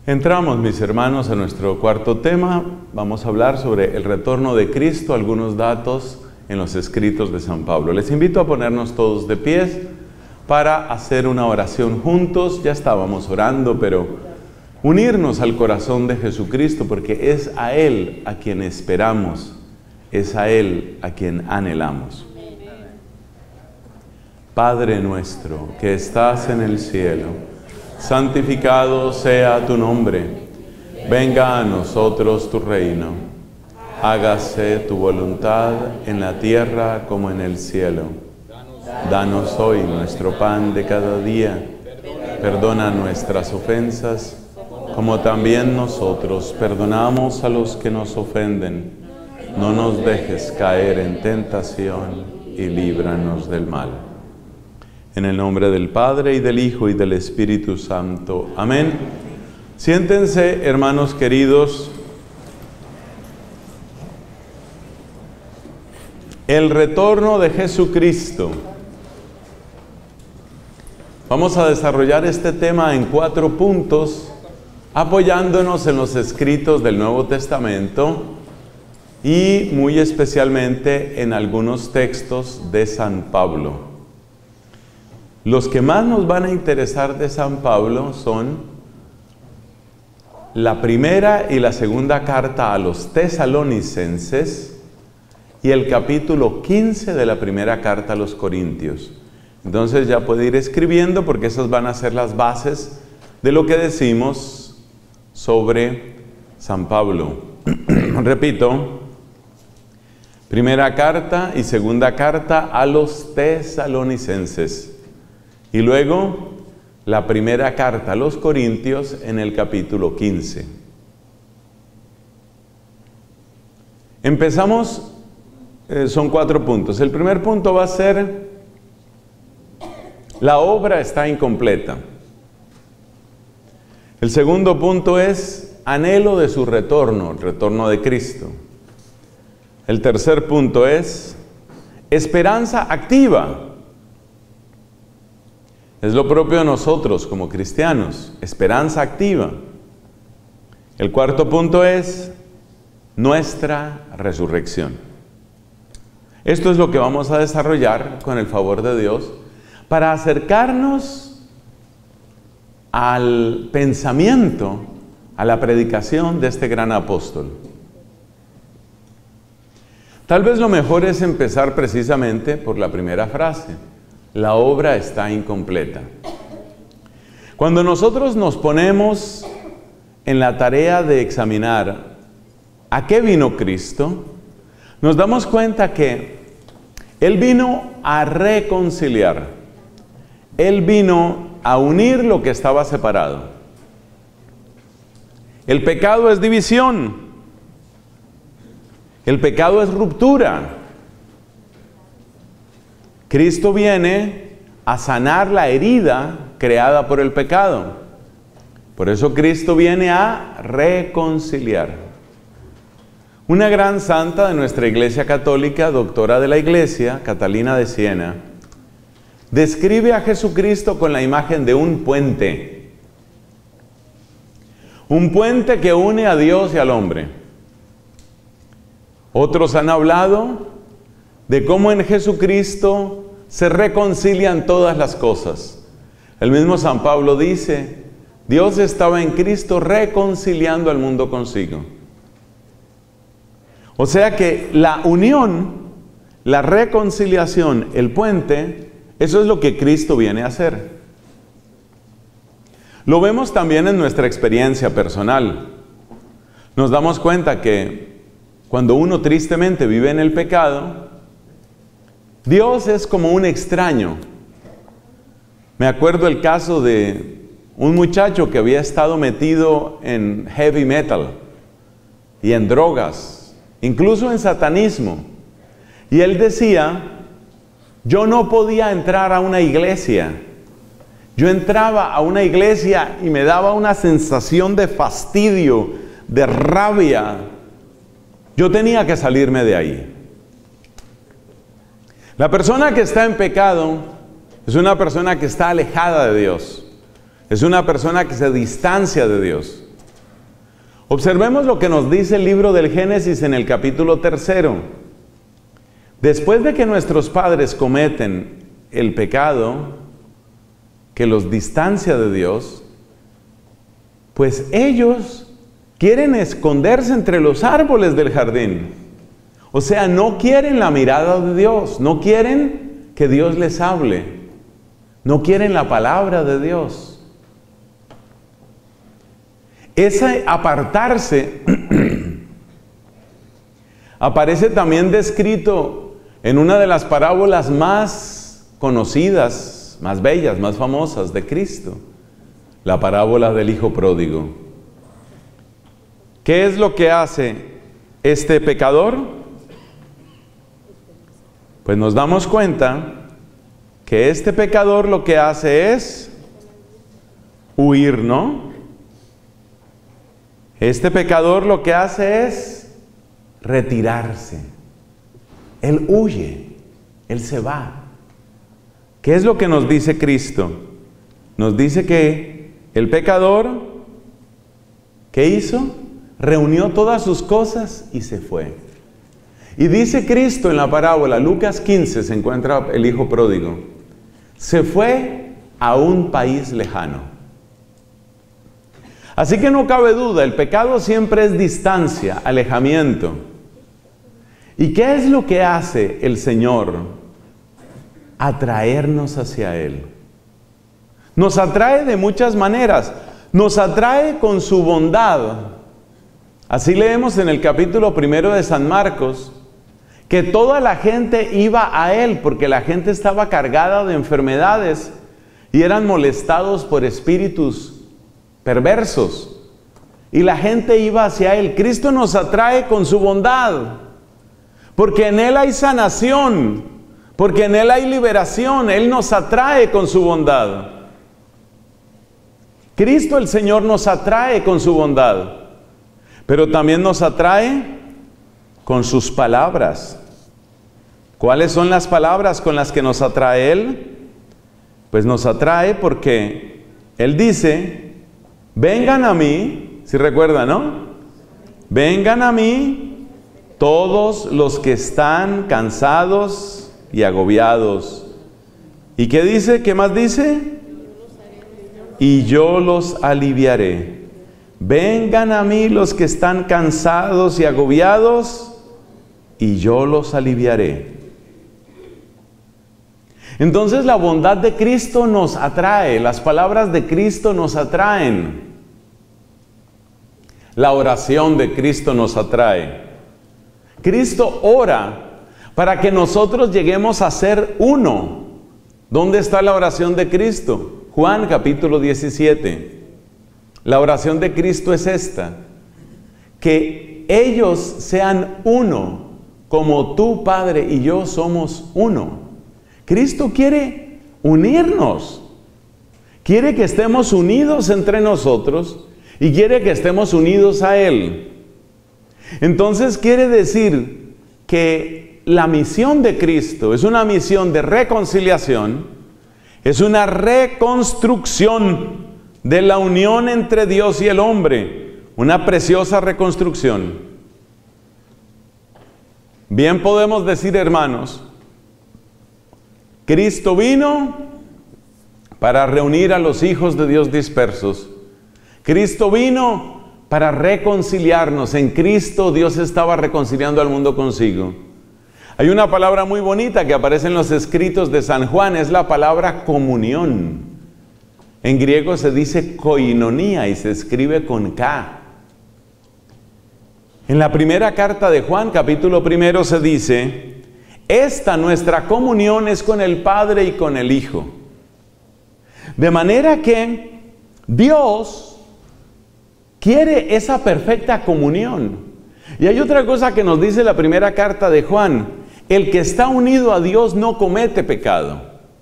Entramos, mis hermanos, a nuestro cuarto tema. Vamos a hablar sobre el retorno de Cristo, algunos datos en los escritos de San Pablo. Les invito a ponernos todos de pies para hacer una oración juntos. Ya estábamos orando, pero unirnos al corazón de Jesucristo, porque es a Él a quien esperamos, es a Él a quien anhelamos. Padre nuestro, que estás en el cielo, santificado sea tu nombre. Venga a nosotros tu reino. Hágase tu voluntad en la tierra como en el cielo. Danos hoy nuestro pan de cada día. Perdona nuestras ofensas, como también nosotros perdonamos a los que nos ofenden. No nos dejes caer en tentación y líbranos del mal. En el nombre del Padre, y del Hijo, y del Espíritu Santo. Amén. Siéntense, hermanos queridos. El retorno de Jesucristo. Vamos a desarrollar este tema en 4 puntos, apoyándonos en los escritos del Nuevo Testamento y muy especialmente en algunos textos de San Pablo. Los que más nos van a interesar de San Pablo son la primera y la segunda carta a los tesalonicenses y el capítulo 15 de la primera carta a los corintios. Entonces ya puede ir escribiendo, porque esas van a ser las bases de lo que decimos sobre San Pablo. Repito, primera carta y segunda carta a los tesalonicenses. Y luego, la primera carta a los Corintios en el capítulo 15. Empezamos, son 4 puntos. El primer punto va a ser, la obra está incompleta. El segundo punto es, anhelo de su retorno, el retorno de Cristo. El tercer punto es, esperanza activa. Es lo propio de nosotros como cristianos, esperanza activa. El cuarto punto es nuestra resurrección. Esto es lo que vamos a desarrollar con el favor de Dios para acercarnos al pensamiento, a la predicación de este gran apóstol. Tal vez lo mejor es empezar precisamente por la primera frase. La obra está incompleta. Cuando nosotros nos ponemos en la tarea de examinar a qué vino Cristo, nos damos cuenta que Él vino a reconciliar. Él vino a unir lo que estaba separado. El pecado es división. El pecado es ruptura. Cristo viene a sanar la herida creada por el pecado. Por eso Cristo viene a reconciliar. Una gran santa de nuestra Iglesia Católica, doctora de la Iglesia, Catalina de Siena, describe a Jesucristo con la imagen de un puente. Un puente que une a Dios y al hombre. Otros han hablado de cómo en Jesucristo se reconcilian todas las cosas. El mismo San Pablo dice, Dios estaba en Cristo reconciliando al mundo consigo. O sea que la unión, la reconciliación, el puente, eso es lo que Cristo viene a hacer. Lo vemos también en nuestra experiencia personal. Nos damos cuenta que cuando uno tristemente vive en el pecado, Dios es como un extraño. Me acuerdo el caso de un muchacho que había estado metido en heavy metal y en drogas, incluso en satanismo. Y él decía, yo no podía entrar a una iglesia. Yo entraba a una iglesia y me daba una sensación de fastidio, de rabia. Yo tenía que salirme de ahí. La persona que está en pecado es una persona que está alejada de Dios. Es una persona que se distancia de Dios. Observemos lo que nos dice el libro del Génesis en el capítulo 3. Después de que nuestros padres cometen el pecado que los distancia de Dios, pues ellos quieren esconderse entre los árboles del jardín. O sea, no quieren la mirada de Dios, no quieren que Dios les hable, no quieren la palabra de Dios. Ese apartarse aparece también descrito en una de las parábolas más conocidas, más bellas, más famosas de Cristo, la parábola del hijo pródigo. ¿Qué es lo que hace este pecador? Pues nos damos cuenta que este pecador lo que hace es huir, ¿no? Este pecador lo que hace es retirarse. Él huye, él se va. ¿Qué es lo que nos dice Cristo? Nos dice que el pecador, ¿qué hizo? Reunió todas sus cosas y se fue. Y dice Cristo en la parábola, Lucas 15, se encuentra el hijo pródigo, se fue a un país lejano. Así que no cabe duda, el pecado siempre es distancia, alejamiento. ¿Y qué es lo que hace el Señor? Atraernos hacia Él. Nos atrae de muchas maneras. Nos atrae con su bondad. Así leemos en el capítulo 1 de San Marcos, que toda la gente iba a Él, porque la gente estaba cargada de enfermedades y eran molestados por espíritus perversos. Y la gente iba hacia Él. Cristo nos atrae con su bondad, porque en Él hay sanación, porque en Él hay liberación. Él nos atrae con su bondad. Cristo el Señor nos atrae con su bondad, pero también nos atrae con sus palabras. ¿Cuáles son las palabras con las que nos atrae Él? Pues nos atrae porque Él dice, vengan a mí, si recuerdan, ¿no? Vengan a mí todos los que están cansados y agobiados. ¿Y qué dice? ¿Qué más dice? Y yo los aliviaré. Vengan a mí los que están cansados y agobiados, y yo los aliviaré. Entonces la bondad de Cristo nos atrae, las palabras de Cristo nos atraen. La oración de Cristo nos atrae. Cristo ora para que nosotros lleguemos a ser uno. ¿Dónde está la oración de Cristo? Juan capítulo 17. La oración de Cristo es esta: que ellos sean uno, como tú, Padre, y yo somos uno. Cristo quiere unirnos. Quiere que estemos unidos entre nosotros y quiere que estemos unidos a Él. Entonces quiere decir que la misión de Cristo es una misión de reconciliación, es una reconstrucción de la unión entre Dios y el hombre, una preciosa reconstrucción. Bien podemos decir, hermanos, Cristo vino para reunir a los hijos de Dios dispersos. Cristo vino para reconciliarnos. En Cristo Dios estaba reconciliando al mundo consigo. Hay una palabra muy bonita que aparece en los escritos de San Juan, es la palabra comunión. En griego se dice koinonía y se escribe con K. En la primera carta de Juan, capítulo 1, se dice, esta nuestra comunión es con el Padre y con el Hijo. De manera que Dios quiere esa perfecta comunión. Y hay otra cosa que nos dice la primera carta de Juan: el que está unido a Dios no comete pecado.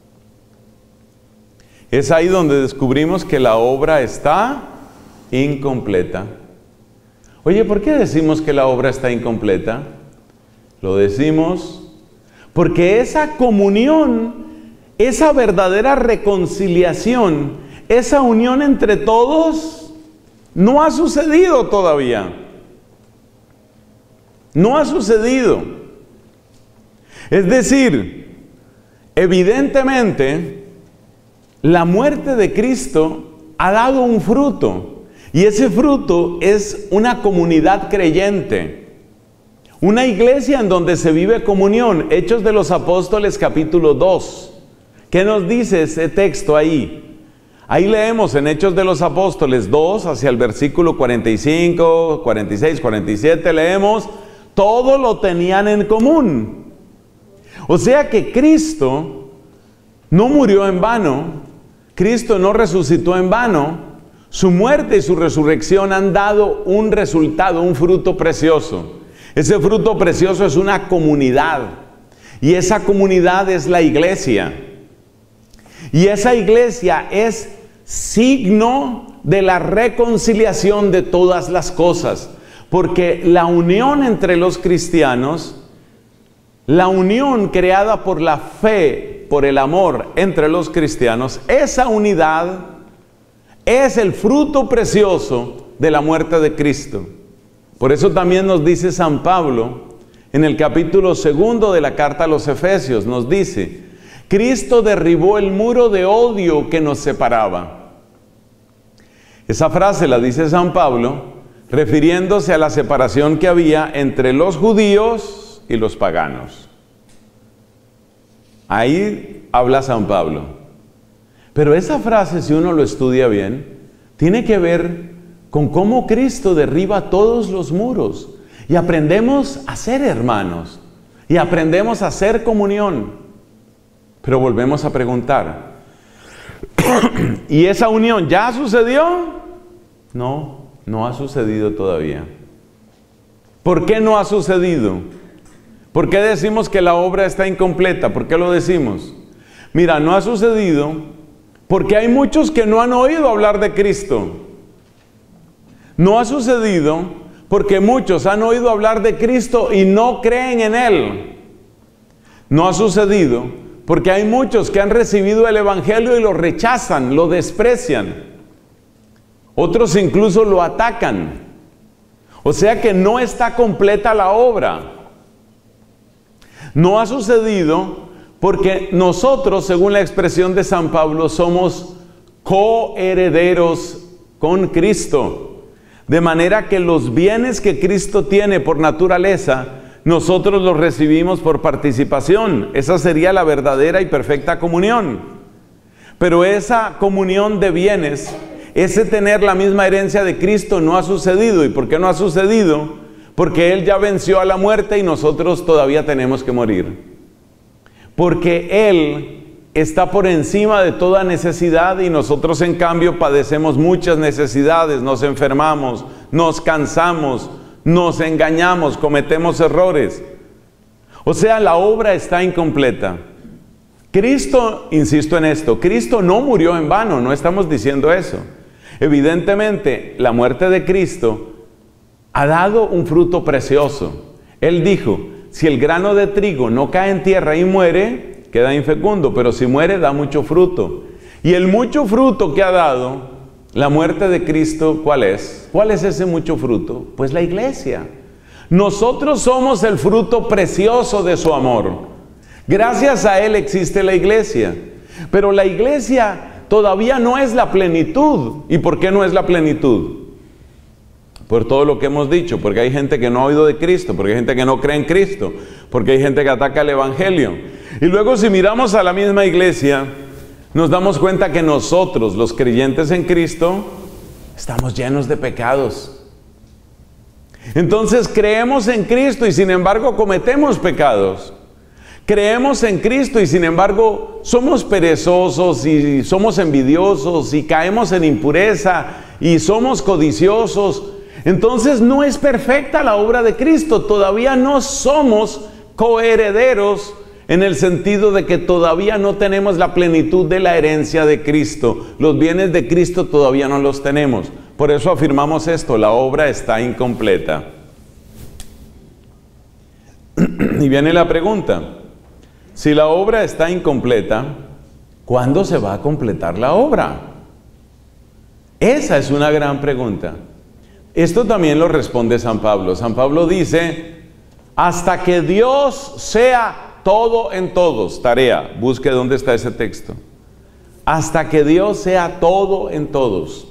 Es ahí donde descubrimos que la obra está incompleta. Oye, ¿por qué decimos que la obra está incompleta? Lo decimos porque esa comunión, esa verdadera reconciliación, esa unión entre todos, no ha sucedido todavía. No ha sucedido. Es decir, evidentemente, la muerte de Cristo ha dado un fruto. Y ese fruto es una comunidad creyente. Una iglesia en donde se vive comunión. Hechos de los Apóstoles capítulo 2. ¿Qué nos dice ese texto ahí? Ahí leemos en Hechos de los Apóstoles 2, hacia el versículo 45, 46, 47, leemos, todo lo tenían en común. O sea que Cristo no murió en vano, Cristo no resucitó en vano, su muerte y su resurrección han dado un resultado, un fruto precioso. Ese fruto precioso es una comunidad, y esa comunidad es la iglesia. Y esa iglesia es signo de la reconciliación de todas las cosas, porque la unión entre los cristianos, la unión creada por la fe, por el amor entre los cristianos, esa unidad es el fruto precioso de la muerte de Cristo. Por eso también nos dice San Pablo, en el capítulo 2 de la carta a los Efesios, nos dice, Cristo derribó el muro de odio que nos separaba. Esa frase la dice San Pablo, refiriéndose a la separación que había entre los judíos y los paganos. Ahí habla San Pablo. Pero esa frase, si uno lo estudia bien, tiene que ver con cómo Cristo derriba todos los muros. Y aprendemos a ser hermanos. Y aprendemos a hacer comunión. Pero volvemos a preguntar, ¿y esa unión ya sucedió? No, no ha sucedido todavía. ¿Por qué no ha sucedido? ¿Por qué decimos que la obra está incompleta? ¿Por qué lo decimos? Mira, no ha sucedido porque hay muchos que no han oído hablar de Cristo. No ha sucedido porque muchos han oído hablar de Cristo y no creen en Él. No ha sucedido porque hay muchos que han recibido el Evangelio y lo rechazan, lo desprecian. Otros incluso lo atacan. O sea que no está completa la obra. No ha sucedido porque nosotros, según la expresión de San Pablo, somos coherederos con Cristo. De manera que los bienes que Cristo tiene por naturaleza, nosotros los recibimos por participación. Esa sería la verdadera y perfecta comunión. Pero esa comunión de bienes, ese tener la misma herencia de Cristo no ha sucedido. ¿Y por qué no ha sucedido? Porque Él ya venció a la muerte y nosotros todavía tenemos que morir. Porque Él está por encima de toda necesidad y nosotros en cambio padecemos muchas necesidades, nos enfermamos, nos cansamos, nos engañamos, cometemos errores. O sea, la obra está incompleta. Cristo, insisto en esto, Cristo no murió en vano, no estamos diciendo eso. Evidentemente, la muerte de Cristo ha dado un fruto precioso. Él dijo, si el grano de trigo no cae en tierra y muere, queda infecundo, pero si muere da mucho fruto. Y el mucho fruto que ha dado la muerte de Cristo, ¿cuál es? ¿Cuál es ese mucho fruto? Pues la iglesia. Nosotros somos el fruto precioso de su amor. Gracias a Él existe la iglesia. Pero la iglesia todavía no es la plenitud. ¿Y por qué no es la plenitud? Por todo lo que hemos dicho. Porque hay gente que no ha oído de Cristo. Porque hay gente que no cree en Cristo. Porque hay gente que ataca el Evangelio. Y luego si miramos a la misma iglesia, nos damos cuenta que nosotros, los creyentes en Cristo, estamos llenos de pecados. Entonces creemos en Cristo y sin embargo cometemos pecados. Creemos en Cristo y sin embargo somos perezosos y somos envidiosos y caemos en impureza y somos codiciosos. Entonces no es perfecta la obra de Cristo. Todavía no somos coherederos en el sentido de que todavía no tenemos la plenitud de la herencia de Cristo. Los bienes de Cristo todavía no los tenemos. Por eso afirmamos esto, la obra está incompleta. Y viene la pregunta, si la obra está incompleta, ¿cuándo se va a completar la obra? Esa es una gran pregunta. Esto también lo responde San Pablo. San Pablo dice, hasta que Dios sea todo en todos. Tarea, busque dónde está ese texto. Hasta que Dios sea todo en todos.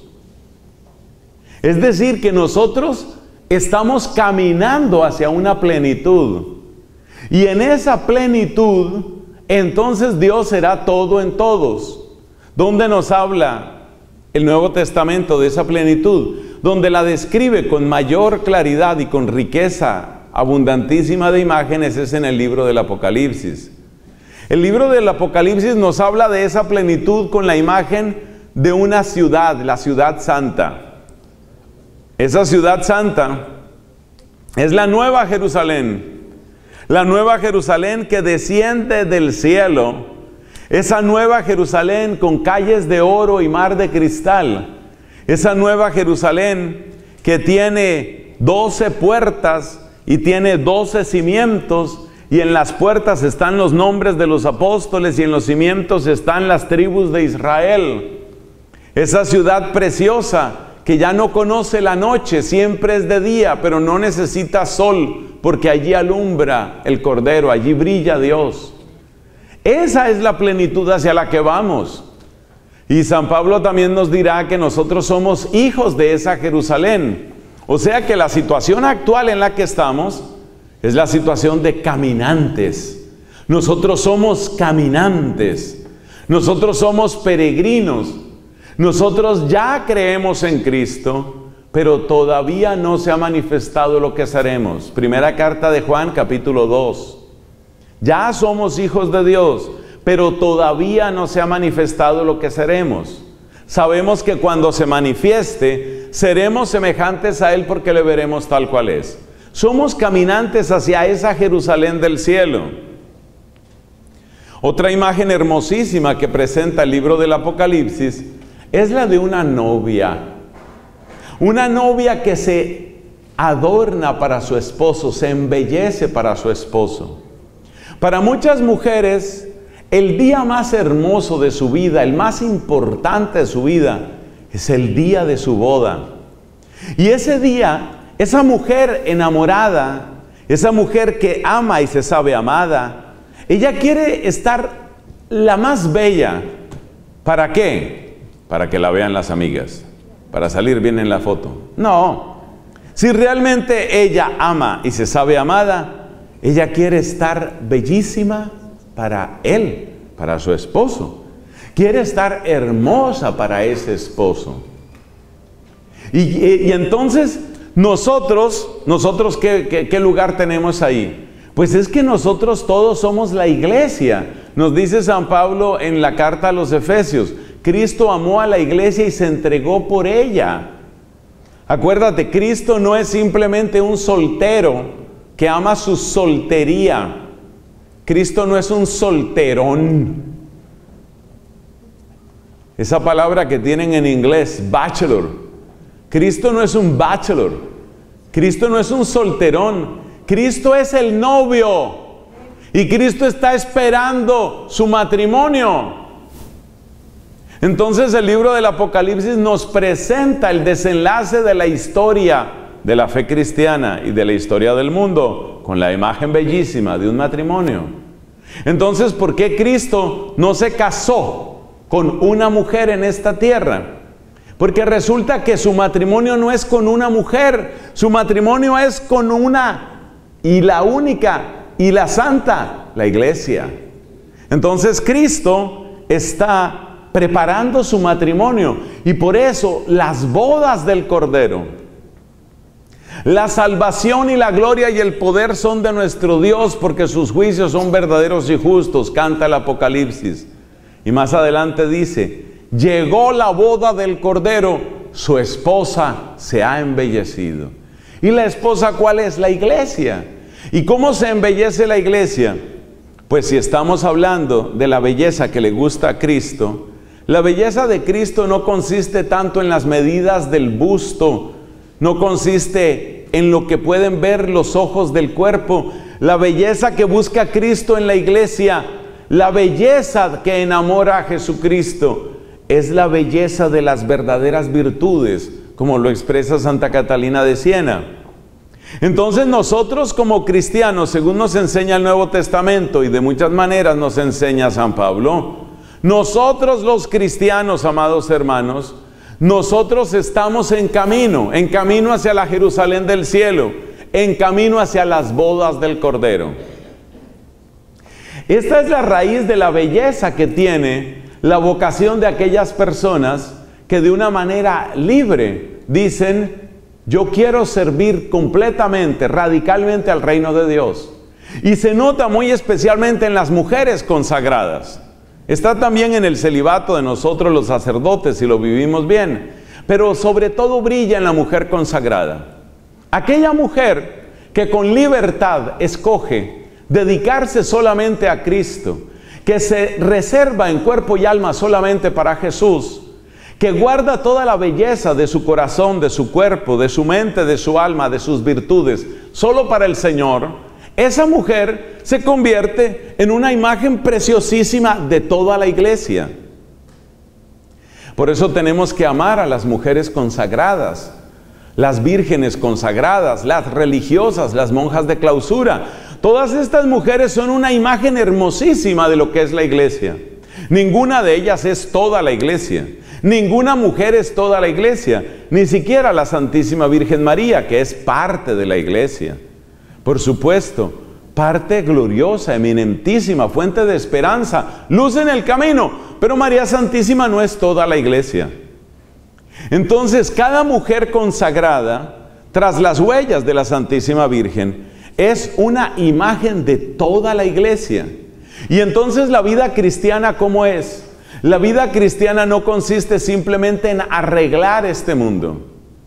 Es decir, que nosotros estamos caminando hacia una plenitud. Y en esa plenitud, entonces Dios será todo en todos. ¿Dónde nos habla el Nuevo Testamento de esa plenitud? Donde la describe con mayor claridad y con riqueza abundantísima de imágenes es en el libro del Apocalipsis. El libro del Apocalipsis nos habla de esa plenitud con la imagen de una ciudad, la ciudad santa. Esa ciudad santa es la Nueva Jerusalén. La Nueva Jerusalén que desciende del cielo. Esa Nueva Jerusalén con calles de oro y mar de cristal. Esa Nueva Jerusalén que tiene 12 puertas y tiene 12 cimientos, y en las puertas están los nombres de los apóstoles y en los cimientos están las tribus de Israel. Esa ciudad preciosa que ya no conoce la noche, siempre es de día, pero no necesita sol, porque allí alumbra el Cordero, allí brilla Dios. Esa es la plenitud hacia la que vamos. Y San Pablo también nos dirá que nosotros somos hijos de esa Jerusalén. O sea que la situación actual en la que estamos es la situación de caminantes. Nosotros somos caminantes. Nosotros somos peregrinos. Nosotros ya creemos en Cristo, pero todavía no se ha manifestado lo que seremos. Primera carta de Juan, capítulo 2. Ya somos hijos de Dios, pero todavía no se ha manifestado lo que seremos. Sabemos que cuando se manifieste, seremos semejantes a Él porque le veremos tal cual es. Somos caminantes hacia esa Jerusalén del cielo. Otra imagen hermosísima que presenta el libro del Apocalipsis es la de una novia. Una novia que se adorna para su esposo, se embellece para su esposo. Para muchas mujeres, el día más hermoso de su vida, el más importante de su vida, es el día de su boda. Y ese día, esa mujer enamorada, esa mujer que ama y se sabe amada, ella quiere estar la más bella. ¿Para qué? Para que la vean las amigas, para salir bien en la foto. No, si realmente ella ama y se sabe amada, ella quiere estar bellísima para él, para su esposo. Quiere estar hermosa para ese esposo. Y entonces nosotros ¿qué lugar tenemos ahí? Pues es que nosotros todos somos la iglesia. Nos dice San Pablo en la carta a los Efesios, Cristo amó a la iglesia y se entregó por ella. Acuérdate, Cristo no es simplemente un soltero que ama su soltería. Cristo no es un solterón. Esa palabra que tienen en inglés, bachelor. Cristo no es un bachelor. Cristo no es un solterón. Cristo es el novio. Y Cristo está esperando su matrimonio. Entonces el libro del Apocalipsis nos presenta el desenlace de la historia de la fe cristiana y de la historia del mundo, con la imagen bellísima de un matrimonio. Entonces, ¿por qué Cristo no se casó con una mujer en esta tierra? Porque resulta que su matrimonio no es con una mujer, su matrimonio es con una y la única y la santa, la iglesia. Entonces Cristo está preparando su matrimonio y por eso las bodas del Cordero, la salvación y la gloria y el poder son de nuestro Dios porque sus juicios son verdaderos y justos, canta el Apocalipsis. Y más adelante dice, llegó la boda del Cordero, su esposa se ha embellecido. ¿Y la esposa cuál es? La iglesia. ¿Y cómo se embellece la iglesia? Pues si estamos hablando de la belleza que le gusta a Cristo, la belleza de Cristo no consiste tanto en las medidas del busto, no consiste en lo que pueden ver los ojos del cuerpo. La belleza que busca Cristo en la iglesia, la belleza que enamora a Jesucristo, es la belleza de las verdaderas virtudes, como lo expresa Santa Catalina de Siena. Entonces nosotros como cristianos, según nos enseña el Nuevo Testamento y de muchas maneras nos enseña San Pablo, nosotros los cristianos, amados hermanos, nosotros estamos en camino hacia la Jerusalén del cielo, en camino hacia las bodas del Cordero. Esta es la raíz de la belleza que tiene la vocación de aquellas personas que de una manera libre dicen: yo quiero servir completamente, radicalmente al reino de Dios. Y se nota muy especialmente en las mujeres consagradas. Está también en el celibato de nosotros los sacerdotes, si lo vivimos bien. Pero sobre todo brilla en la mujer consagrada. Aquella mujer que con libertad escoge dedicarse solamente a Cristo, que se reserva en cuerpo y alma solamente para Jesús, que guarda toda la belleza de su corazón, de su cuerpo, de su mente, de su alma, de sus virtudes, solo para el Señor, esa mujer se convierte en una imagen preciosísima de toda la iglesia. Por eso tenemos que amar a las mujeres consagradas, las vírgenes consagradas, las religiosas, las monjas de clausura. Todas estas mujeres son una imagen hermosísima de lo que es la iglesia. Ninguna de ellas es toda la iglesia. Ninguna mujer es toda la iglesia, ni siquiera la Santísima Virgen María, que es parte de la iglesia. Por supuesto, parte gloriosa, eminentísima, fuente de esperanza, luz en el camino, pero María Santísima no es toda la iglesia. Entonces, cada mujer consagrada, tras las huellas de la Santísima Virgen, es una imagen de toda la iglesia. Y entonces la vida cristiana, ¿cómo es? La vida cristiana no consiste simplemente en arreglar este mundo.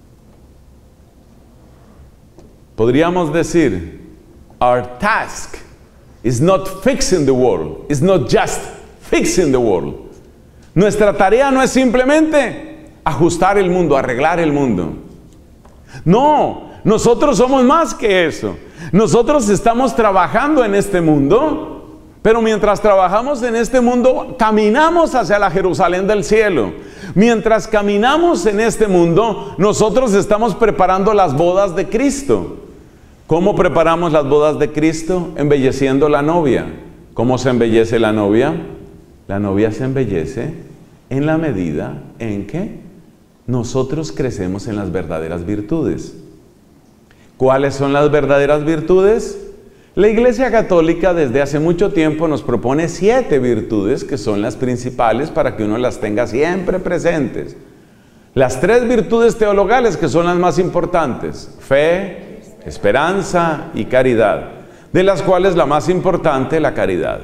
Podríamos decir, our task is not fixing the world, is not just fixing the world. Nuestra tarea no es simplemente ajustar el mundo, arreglar el mundo. No, nosotros somos más que eso. Nosotros estamos trabajando en este mundo, pero mientras trabajamos en este mundo, caminamos hacia la Jerusalén del cielo. Mientras caminamos en este mundo, nosotros estamos preparando las bodas de Cristo. ¿Cómo preparamos las bodas de Cristo? Embelleciendo la novia. ¿Cómo se embellece la novia? La novia se embellece en la medida en que nosotros crecemos en las verdaderas virtudes. ¿Cuáles son las verdaderas virtudes? La Iglesia Católica desde hace mucho tiempo nos propone 7 virtudes que son las principales para que uno las tenga siempre presentes. Las 3 virtudes teologales que son las más importantes: fe, esperanza y caridad, de las cuales la más importante, la caridad.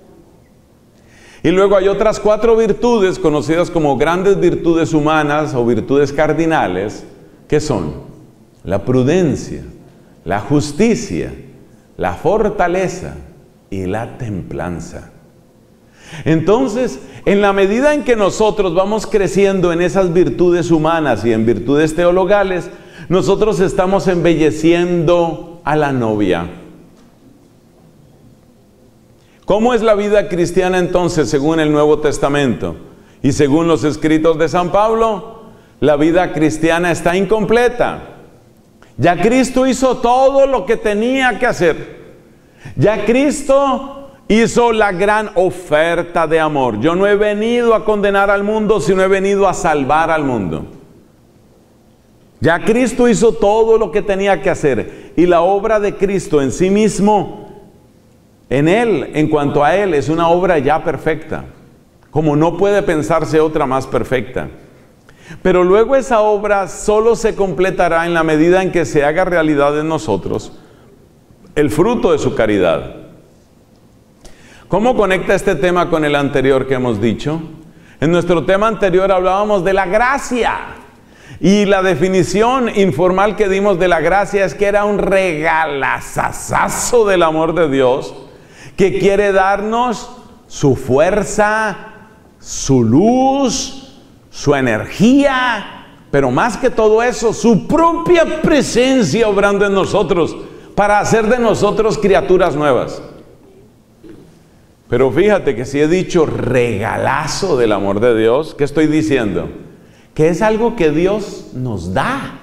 Y luego hay otras 4 virtudes conocidas como grandes virtudes humanas o virtudes cardinales, que son la prudencia, la justicia, la fortaleza y la templanza. Entonces, en la medida en que nosotros vamos creciendo en esas virtudes humanas y en virtudes teologales, nosotros estamos embelleciendo a la novia. ¿Cómo es la vida cristiana entonces según el Nuevo Testamento y según los escritos de San Pablo? La vida cristiana está incompleta. Ya Cristo hizo todo lo que tenía que hacer. Ya Cristo hizo la gran oferta de amor. Yo no he venido a condenar al mundo, sino he venido a salvar al mundo. Ya Cristo hizo todo lo que tenía que hacer. Y la obra de Cristo en sí mismo, en Él, en cuanto a Él, es una obra ya perfecta. Como no puede pensarse otra más perfecta. Pero luego esa obra solo se completará en la medida en que se haga realidad en nosotros el fruto de su caridad. ¿Cómo conecta este tema con el anterior que hemos dicho? En nuestro tema anterior hablábamos de la gracia. Y la definición informal que dimos de la gracia es que era un regalazazazo del amor de Dios que quiere darnos su fuerza, su luz, su energía, pero más que todo eso, su propia presencia obrando en nosotros para hacer de nosotros criaturas nuevas. Pero fíjate que si he dicho regalazo del amor de Dios, ¿qué estoy diciendo? Que es algo que Dios nos da.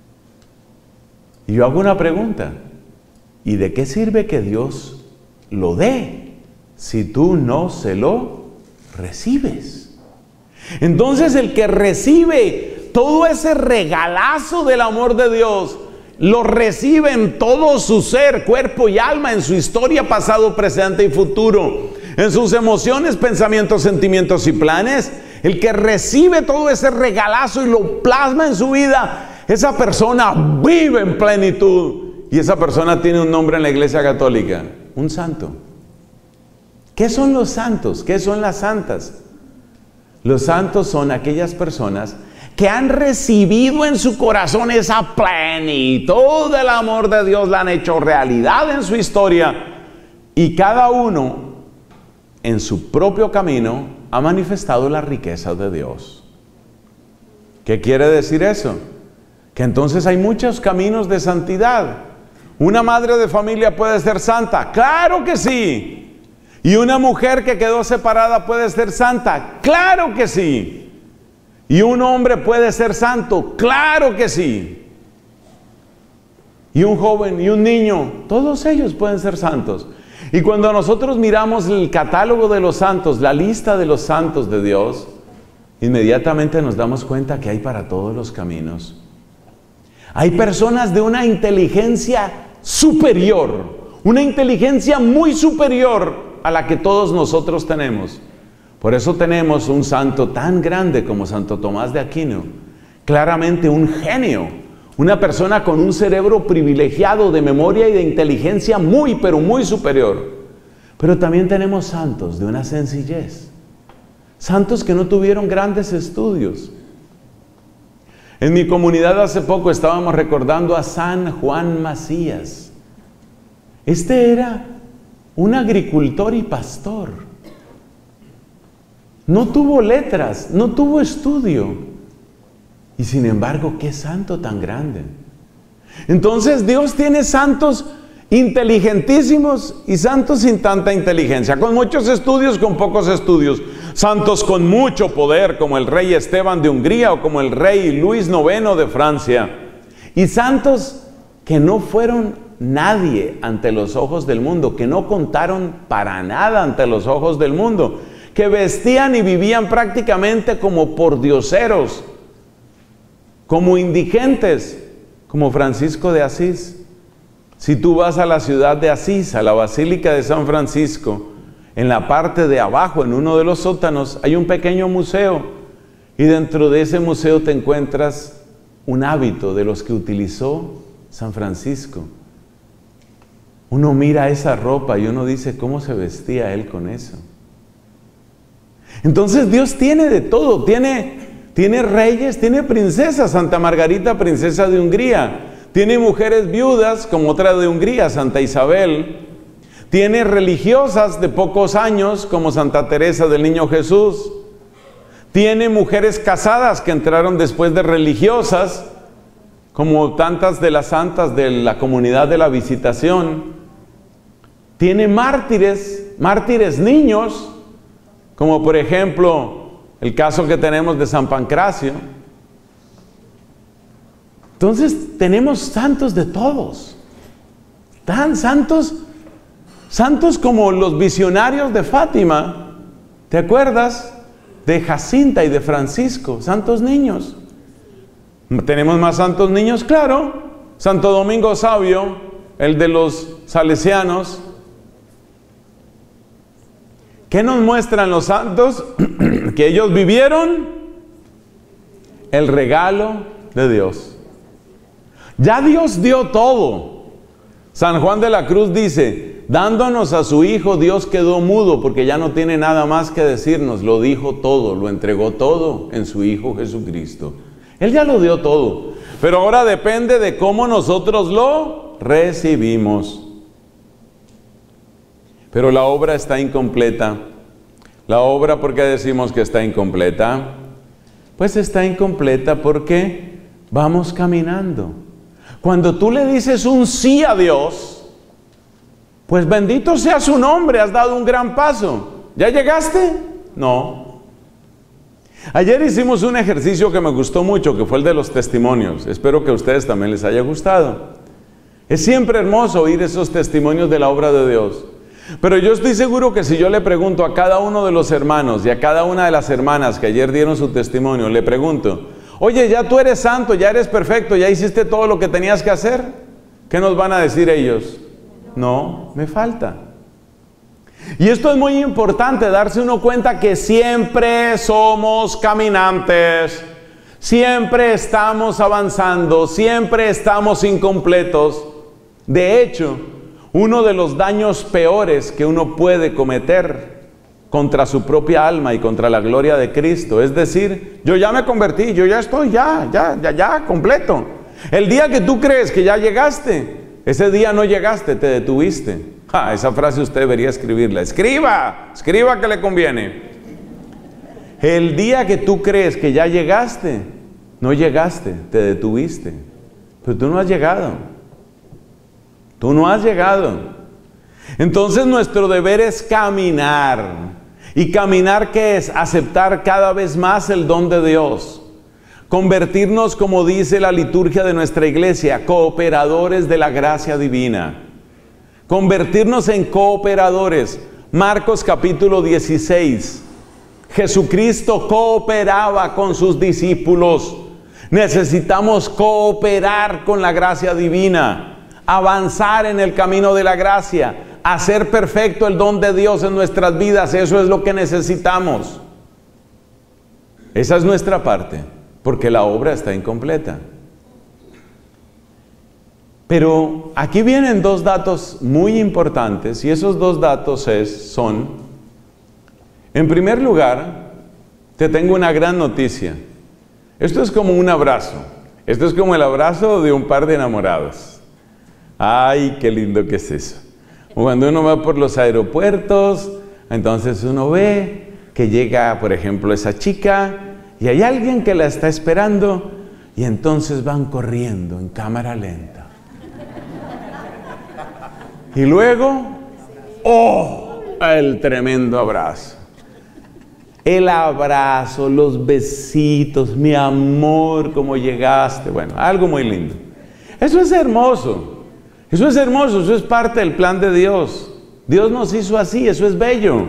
Y yo hago una pregunta. ¿Y de qué sirve que Dios lo dé si tú no se lo recibes? Entonces el que recibe todo ese regalazo del amor de Dios, lo recibe en todo su ser, cuerpo y alma, en su historia, pasado, presente y futuro, en sus emociones, pensamientos, sentimientos y planes. El que recibe todo ese regalazo y lo plasma en su vida, esa persona vive en plenitud. Y esa persona tiene un nombre en la Iglesia Católica: un santo. ¿Qué son los santos? ¿Qué son las santas? Los santos son aquellas personas que han recibido en su corazón esa plenitud del amor de Dios, la han hecho realidad en su historia, y cada uno en su propio camino ha manifestado las riquezas de Dios. ¿Qué quiere decir eso? Que entonces hay muchos caminos de santidad. ¿Una madre de familia puede ser santa? ¡Claro que sí! ¿Y una mujer que quedó separada puede ser santa? ¡Claro que sí! ¿Y un hombre puede ser santo? ¡Claro que sí! ¿Y un joven y un niño? Todos ellos pueden ser santos. Y cuando nosotros miramos el catálogo de los santos, la lista de los santos de Dios, inmediatamente nos damos cuenta que hay para todos los caminos. Hay personas de una inteligencia superior, una inteligencia muy superior a la que todos nosotros tenemos. Por eso tenemos un santo tan grande como Santo Tomás de Aquino, claramente un genio, una persona con un cerebro privilegiado de memoria y de inteligencia muy, pero muy superior. Pero también tenemos santos de una sencillez, santos que no tuvieron grandes estudios. En mi comunidad hace poco estábamos recordando a San Juan Macías. Este era un agricultor y pastor. No tuvo letras, no tuvo estudio. Y sin embargo, qué santo tan grande. Entonces Dios tiene santos inteligentísimos y santos sin tanta inteligencia, con muchos estudios, con pocos estudios. Santos con mucho poder, como el rey Esteban de Hungría o como el rey Luis IX de Francia. Y santos que no fueron nadie ante los ojos del mundo, que no contaron para nada ante los ojos del mundo, que vestían y vivían prácticamente como pordioseros, como indigentes, como Francisco de Asís. Si tú vas a la ciudad de Asís, a la Basílica de San Francisco, en la parte de abajo, en uno de los sótanos, hay un pequeño museo, y dentro de ese museo te encuentras un hábito de los que utilizó San Francisco. Uno mira esa ropa y uno dice, ¿cómo se vestía él con eso? Entonces Dios tiene de todo, tiene reyes, tiene princesas, Santa Margarita, princesa de Hungría, tiene mujeres viudas, como otra de Hungría, Santa Isabel, tiene religiosas de pocos años, como Santa Teresa del Niño Jesús, tiene mujeres casadas que entraron después de religiosas, como tantas de las santas de la comunidad de la Visitación, tiene mártires niños, como por ejemplo el caso que tenemos de San Pancracio. Entonces tenemos santos de todos, tan santos como los visionarios de Fátima. ¿Te acuerdas? De Jacinta y de Francisco, santos niños. ¿Tenemos más santos niños? Claro. Santo Domingo Sabio, el de los salesianos. ¿Qué nos muestran los santos? Que ellos vivieron el regalo de Dios. Ya Dios dio todo. San Juan de la Cruz dice, dándonos a su Hijo, Dios quedó mudo porque ya no tiene nada más que decirnos. Lo dijo todo, lo entregó todo en su Hijo Jesucristo. Él ya lo dio todo. Pero ahora depende de cómo nosotros lo recibimos. Pero la obra está incompleta. La obra, ¿por qué decimos que está incompleta? Pues está incompleta porque vamos caminando. Cuando tú le dices un sí a Dios, Pues bendito sea su nombre, has dado un gran paso. ¿Ya llegaste? No. Ayer hicimos un ejercicio que me gustó mucho, que fue el de los testimonios. Espero que a ustedes también les haya gustado. Es siempre hermoso oír esos testimonios de la obra de Dios. Pero yo estoy seguro que si yo le pregunto a cada uno de los hermanos y a cada una de las hermanas que ayer dieron su testimonio, le pregunto, oye, ya tú eres santo, ya eres perfecto, ya hiciste todo lo que tenías que hacer, ¿qué nos van a decir ellos? No, me falta. Y esto es muy importante, darse uno cuenta que siempre somos caminantes, siempre estamos avanzando, siempre estamos incompletos. De hecho, uno de los daños peores que uno puede cometer contra su propia alma y contra la gloria de Cristo es decir, yo ya me convertí, yo ya estoy, ya, completo. El día que tú crees que ya llegaste, ese día no llegaste, te detuviste. Esa frase usted debería escribirla. Escriba que le conviene. El día que tú crees que ya llegaste, no llegaste, te detuviste. Pero tú no has llegado. Tú no has llegado. Entonces nuestro deber es caminar. ¿Y caminar qué es? Aceptar cada vez más el don de Dios. Convertirnos, como dice la liturgia de nuestra iglesia, cooperadores de la gracia divina. Convertirnos en cooperadores. Marcos capítulo 16. Jesucristo cooperaba con sus discípulos. Necesitamos cooperar con la gracia divina. Avanzar en el camino de la gracia, hacer perfecto el don de Dios en nuestras vidas, eso es lo que necesitamos. Esa es nuestra parte, porque la obra está incompleta. Pero aquí vienen dos datos muy importantes, y esos dos datos son, en primer lugar, te tengo una gran noticia. Esto es como un abrazo, esto es como el abrazo de un par de enamorados. Ay, qué lindo que es eso. Cuando uno va por los aeropuertos, entonces uno ve que llega, por ejemplo, esa chica y hay alguien que la está esperando y entonces van corriendo en cámara lenta. Y luego, ¡oh! El tremendo abrazo. El abrazo, los besitos, mi amor, cómo llegaste. Bueno, algo muy lindo. Eso es hermoso. Eso es hermoso, eso es parte del plan de Dios. Dios nos hizo así, eso es bello.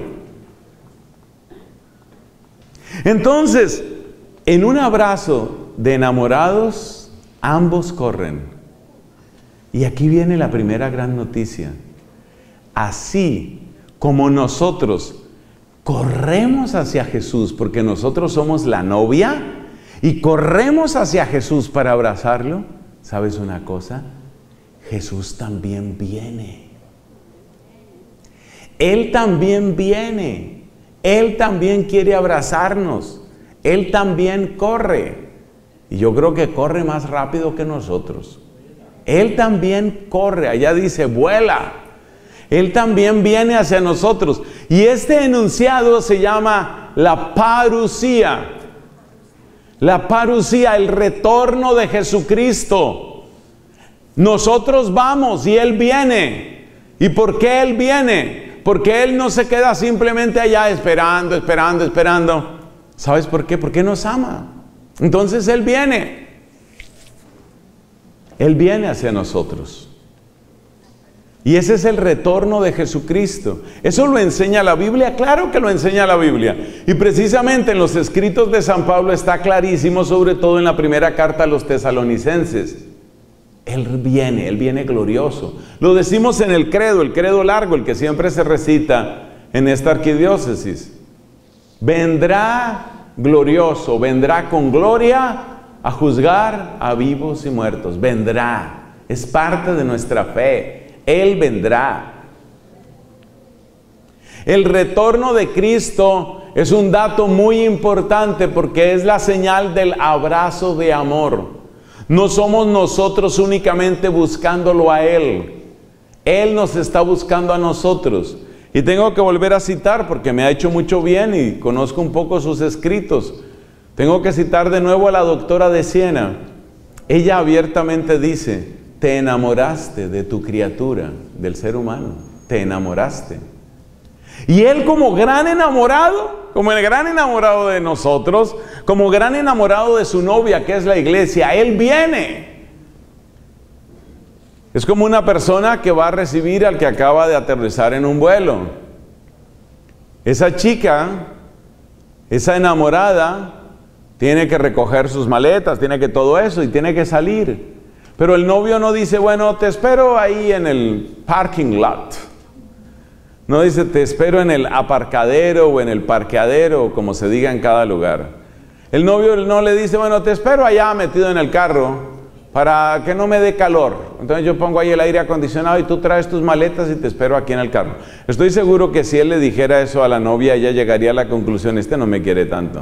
Entonces, en un abrazo de enamorados, ambos corren. Y aquí viene la primera gran noticia. Así como nosotros corremos hacia Jesús, porque nosotros somos la novia, y corremos hacia Jesús para abrazarlo, ¿sabes una cosa? Jesús también viene. Él también viene. Él también quiere abrazarnos. Él también corre. Y yo creo que corre más rápido que nosotros. Él también corre. Allá dice, vuela. Él también viene hacia nosotros. Y este enunciado se llama la parusía. La parusía, el retorno de Jesucristo. Nosotros vamos y Él viene. ¿Y por qué Él viene? Porque Él no se queda simplemente allá esperando. ¿Sabes por qué? Porque nos ama. Entonces Él viene. Él viene hacia nosotros. Y ese es el retorno de Jesucristo. ¿Eso lo enseña la Biblia? Claro que lo enseña la Biblia. Y precisamente en los escritos de San Pablo está clarísimo, sobre todo en la primera carta a los tesalonicenses. Él viene glorioso. Lo decimos en el credo largo, el que siempre se recita en esta arquidiócesis. Vendrá glorioso, vendrá con gloria a juzgar a vivos y muertos. Vendrá, es parte de nuestra fe. Él vendrá. El retorno de Cristo es un dato muy importante porque es la señal del abrazo de amor. No somos nosotros únicamente buscándolo a Él. Él nos está buscando a nosotros. Y tengo que volver a citar porque me ha hecho mucho bien y conozco un poco sus escritos. Tengo que citar de nuevo a la doctora de Siena. Ella abiertamente dice, te enamoraste de tu criatura, del ser humano. te enamoraste. Y Él, como gran enamorado, como el gran enamorado de nosotros, como gran enamorado de su novia, que es la iglesia, Él viene. Es como una persona que va a recibir al que acaba de aterrizar en un vuelo. Esa chica, esa enamorada, tiene que recoger sus maletas, tiene que todo eso y tiene que salir. Pero el novio no dice, bueno, te espero ahí en el parking lot. No dice, te espero en el aparcadero o en el parqueadero, como se diga en cada lugar. El novio no le dice, bueno, te espero allá metido en el carro para que no me dé calor. Entonces yo pongo ahí el aire acondicionado y tú traes tus maletas y te espero aquí en el carro. Estoy seguro que si él le dijera eso a la novia, ella llegaría a la conclusión, este no me quiere tanto.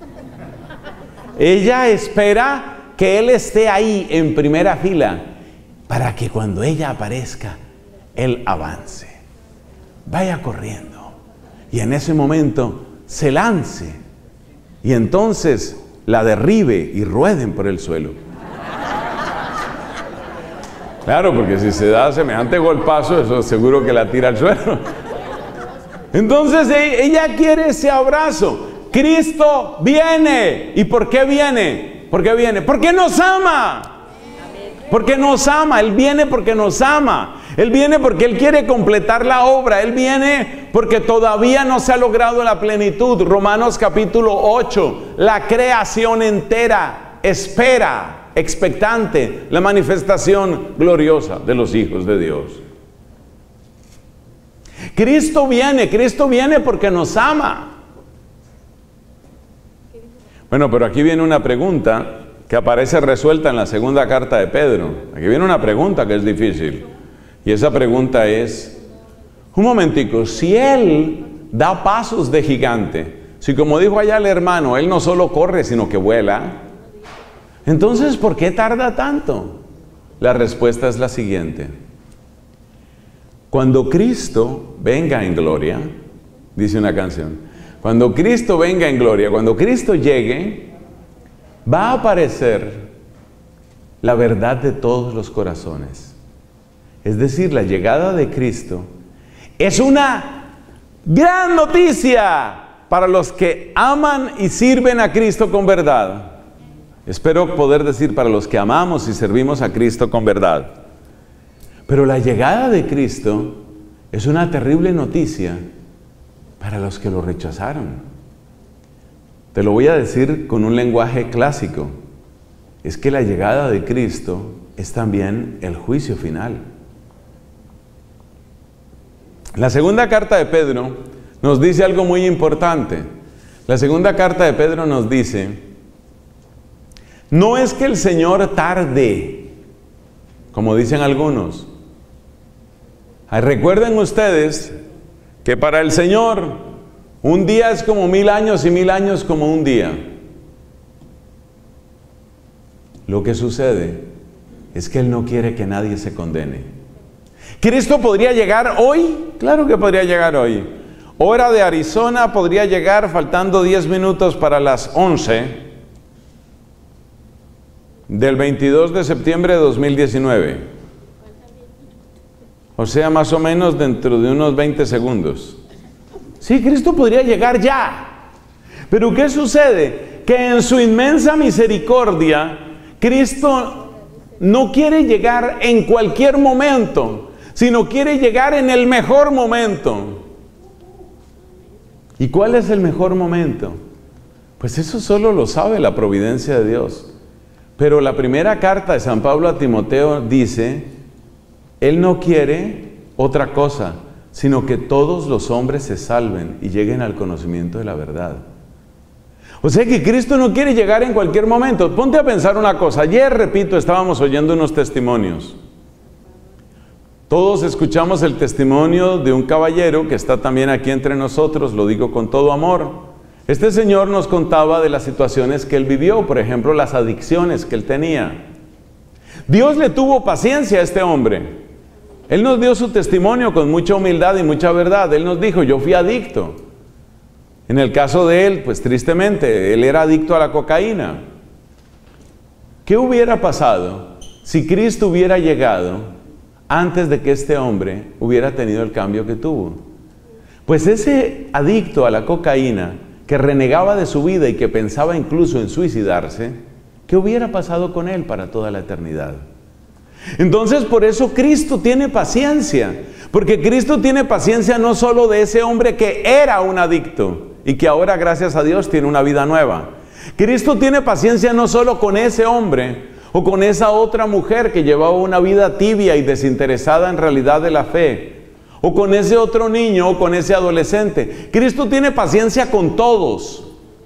Ella espera que él esté ahí en primera fila para que cuando ella aparezca, él avance. Vaya corriendo y en ese momento se lance y entonces la derribe y rueden por el suelo. Claro, porque si se da semejante golpazo, eso seguro que la tira al suelo. Entonces ella quiere ese abrazo. Cristo viene. ¿Y por qué viene? ¿Por qué viene? Porque nos ama. Porque nos ama. Él viene porque nos ama. Él viene porque Él quiere completar la obra. Él viene porque todavía no se ha logrado la plenitud. Romanos capítulo 8. La creación entera espera, expectante, la manifestación gloriosa de los hijos de Dios. Cristo viene porque nos ama. Bueno, pero aquí viene una pregunta que aparece resuelta en la segunda carta de Pedro. Aquí viene una pregunta que es difícil. Y esa pregunta es, un momentico, si Él da pasos de gigante, si como dijo allá el hermano, Él no solo corre, sino que vuela, entonces, ¿por qué tarda tanto? La respuesta es la siguiente. Cuando Cristo venga en gloria, dice una canción, cuando Cristo venga en gloria, cuando Cristo llegue, va a aparecer la verdad de todos los corazones. Es decir, la llegada de Cristo es una gran noticia para los que aman y sirven a Cristo con verdad. Espero poder decir para los que amamos y servimos a Cristo con verdad. Pero la llegada de Cristo es una terrible noticia para los que lo rechazaron. Te lo voy a decir con un lenguaje clásico. Es que la llegada de Cristo es también el juicio final. La segunda carta de Pedro nos dice algo muy importante. La segunda carta de Pedro nos dice, no es que el Señor tarde, como dicen algunos. Recuerden ustedes que para el Señor un día es como 1000 años y 1000 años como un día. Lo que sucede es que Él no quiere que nadie se condene. ¿Cristo podría llegar hoy? Claro que podría llegar hoy. Hora de Arizona podría llegar faltando 10 minutos para las 11 del 22 de septiembre de 2019. O sea, más o menos dentro de unos 20 segundos. Sí, Cristo podría llegar ya. Pero ¿qué sucede? Que en su inmensa misericordia, Cristo no quiere llegar en cualquier momento, sino quiere llegar en el mejor momento. ¿Y cuál es el mejor momento? Pues eso solo lo sabe la providencia de Dios. Pero la primera carta de San Pablo a Timoteo dice, Él no quiere otra cosa, sino que todos los hombres se salven y lleguen al conocimiento de la verdad. O sea que Cristo no quiere llegar en cualquier momento. Ponte a pensar una cosa. Ayer, repito, estábamos oyendo unos testimonios. Todos escuchamos el testimonio de un caballero que está también aquí entre nosotros, lo digo con todo amor. Este señor nos contaba de las situaciones que él vivió, por ejemplo, las adicciones que él tenía. Dios le tuvo paciencia a este hombre. Él nos dio su testimonio con mucha humildad y mucha verdad. Él nos dijo, yo fui adicto. En el caso de él, pues tristemente, él era adicto a la cocaína. ¿Qué hubiera pasado si Cristo hubiera llegado antes de que este hombre hubiera tenido el cambio que tuvo. Pues ese adicto a la cocaína, que renegaba de su vida y que pensaba incluso en suicidarse, ¿qué hubiera pasado con él para toda la eternidad? Entonces, por eso Cristo tiene paciencia, porque Cristo tiene paciencia no solo de ese hombre que era un adicto y que ahora, gracias a Dios, tiene una vida nueva. Cristo tiene paciencia no solo con ese hombre o con esa otra mujer que llevaba una vida tibia y desinteresada en realidad de la fe, o con ese otro niño o con ese adolescente. Cristo tiene paciencia con todos.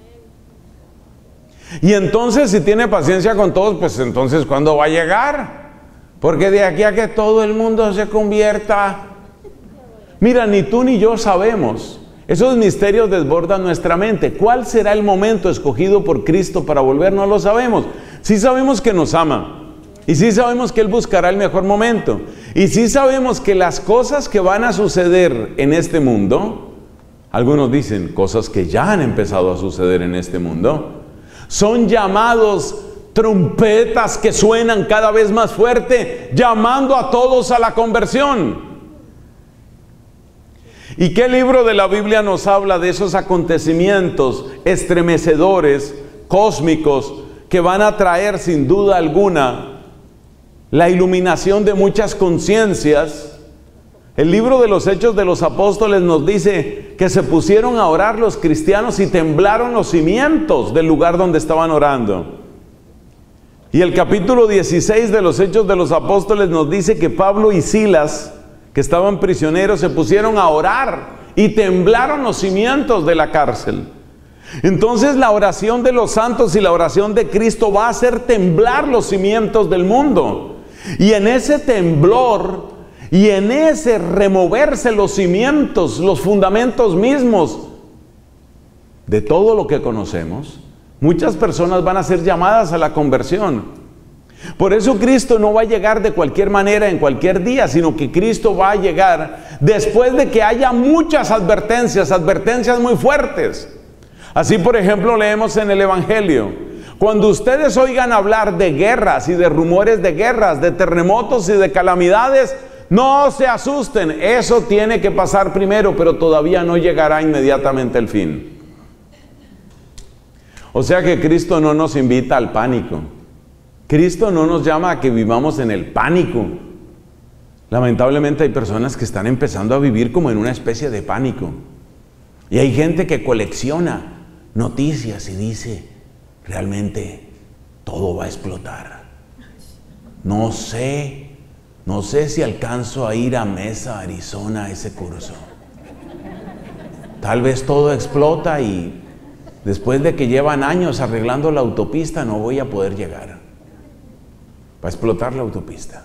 Y entonces, si tiene paciencia con todos, pues entonces, ¿cuándo va a llegar? Porque de aquí a que todo el mundo se convierta, mira, ni tú ni yo sabemos. Esos misterios desbordan nuestra mente. ¿Cuál será el momento escogido por Cristo para volver? No lo sabemos. Sí sabemos que nos ama. Y sí sabemos que Él buscará el mejor momento. Y sí sabemos que las cosas que van a suceder en este mundo, algunos dicen cosas que ya han empezado a suceder en este mundo, son llamados trompetas que suenan cada vez más fuerte, llamando a todos a la conversión. ¿Y qué libro de la Biblia nos habla de esos acontecimientos estremecedores, cósmicos, que van a traer sin duda alguna la iluminación de muchas conciencias? El libro de los Hechos de los Apóstoles nos dice que se pusieron a orar los cristianos y temblaron los cimientos del lugar donde estaban orando. Y el capítulo 16 de los Hechos de los Apóstoles nos dice que Pablo y Silas, que estaban prisioneros, se pusieron a orar y temblaron los cimientos de la cárcel. Entonces la oración de los santos y la oración de Cristo va a hacer temblar los cimientos del mundo. Y en ese temblor y en ese removerse los cimientos, los fundamentos mismos de todo lo que conocemos, muchas personas van a ser llamadas a la conversión. Por eso Cristo no va a llegar de cualquier manera en cualquier día, sino que Cristo va a llegar después de que haya muchas advertencias muy fuertes. Así, por ejemplo, leemos en el Evangelio: cuando ustedes oigan hablar de guerras y de rumores de guerras, de terremotos y de calamidades, no se asusten, eso tiene que pasar primero, pero todavía no llegará inmediatamente el fin. O sea que Cristo no nos invita al pánico. Cristo no nos llama a que vivamos en el pánico. Lamentablemente hay personas que están empezando a vivir como en una especie de pánico. Y hay gente que colecciona noticias y dice, realmente todo va a explotar. No sé si alcanzo a ir a Mesa, Arizona, a ese curso. Tal vez todo explota y después de que llevan años arreglando la autopista no voy a poder llegar. Va a explotar la autopista.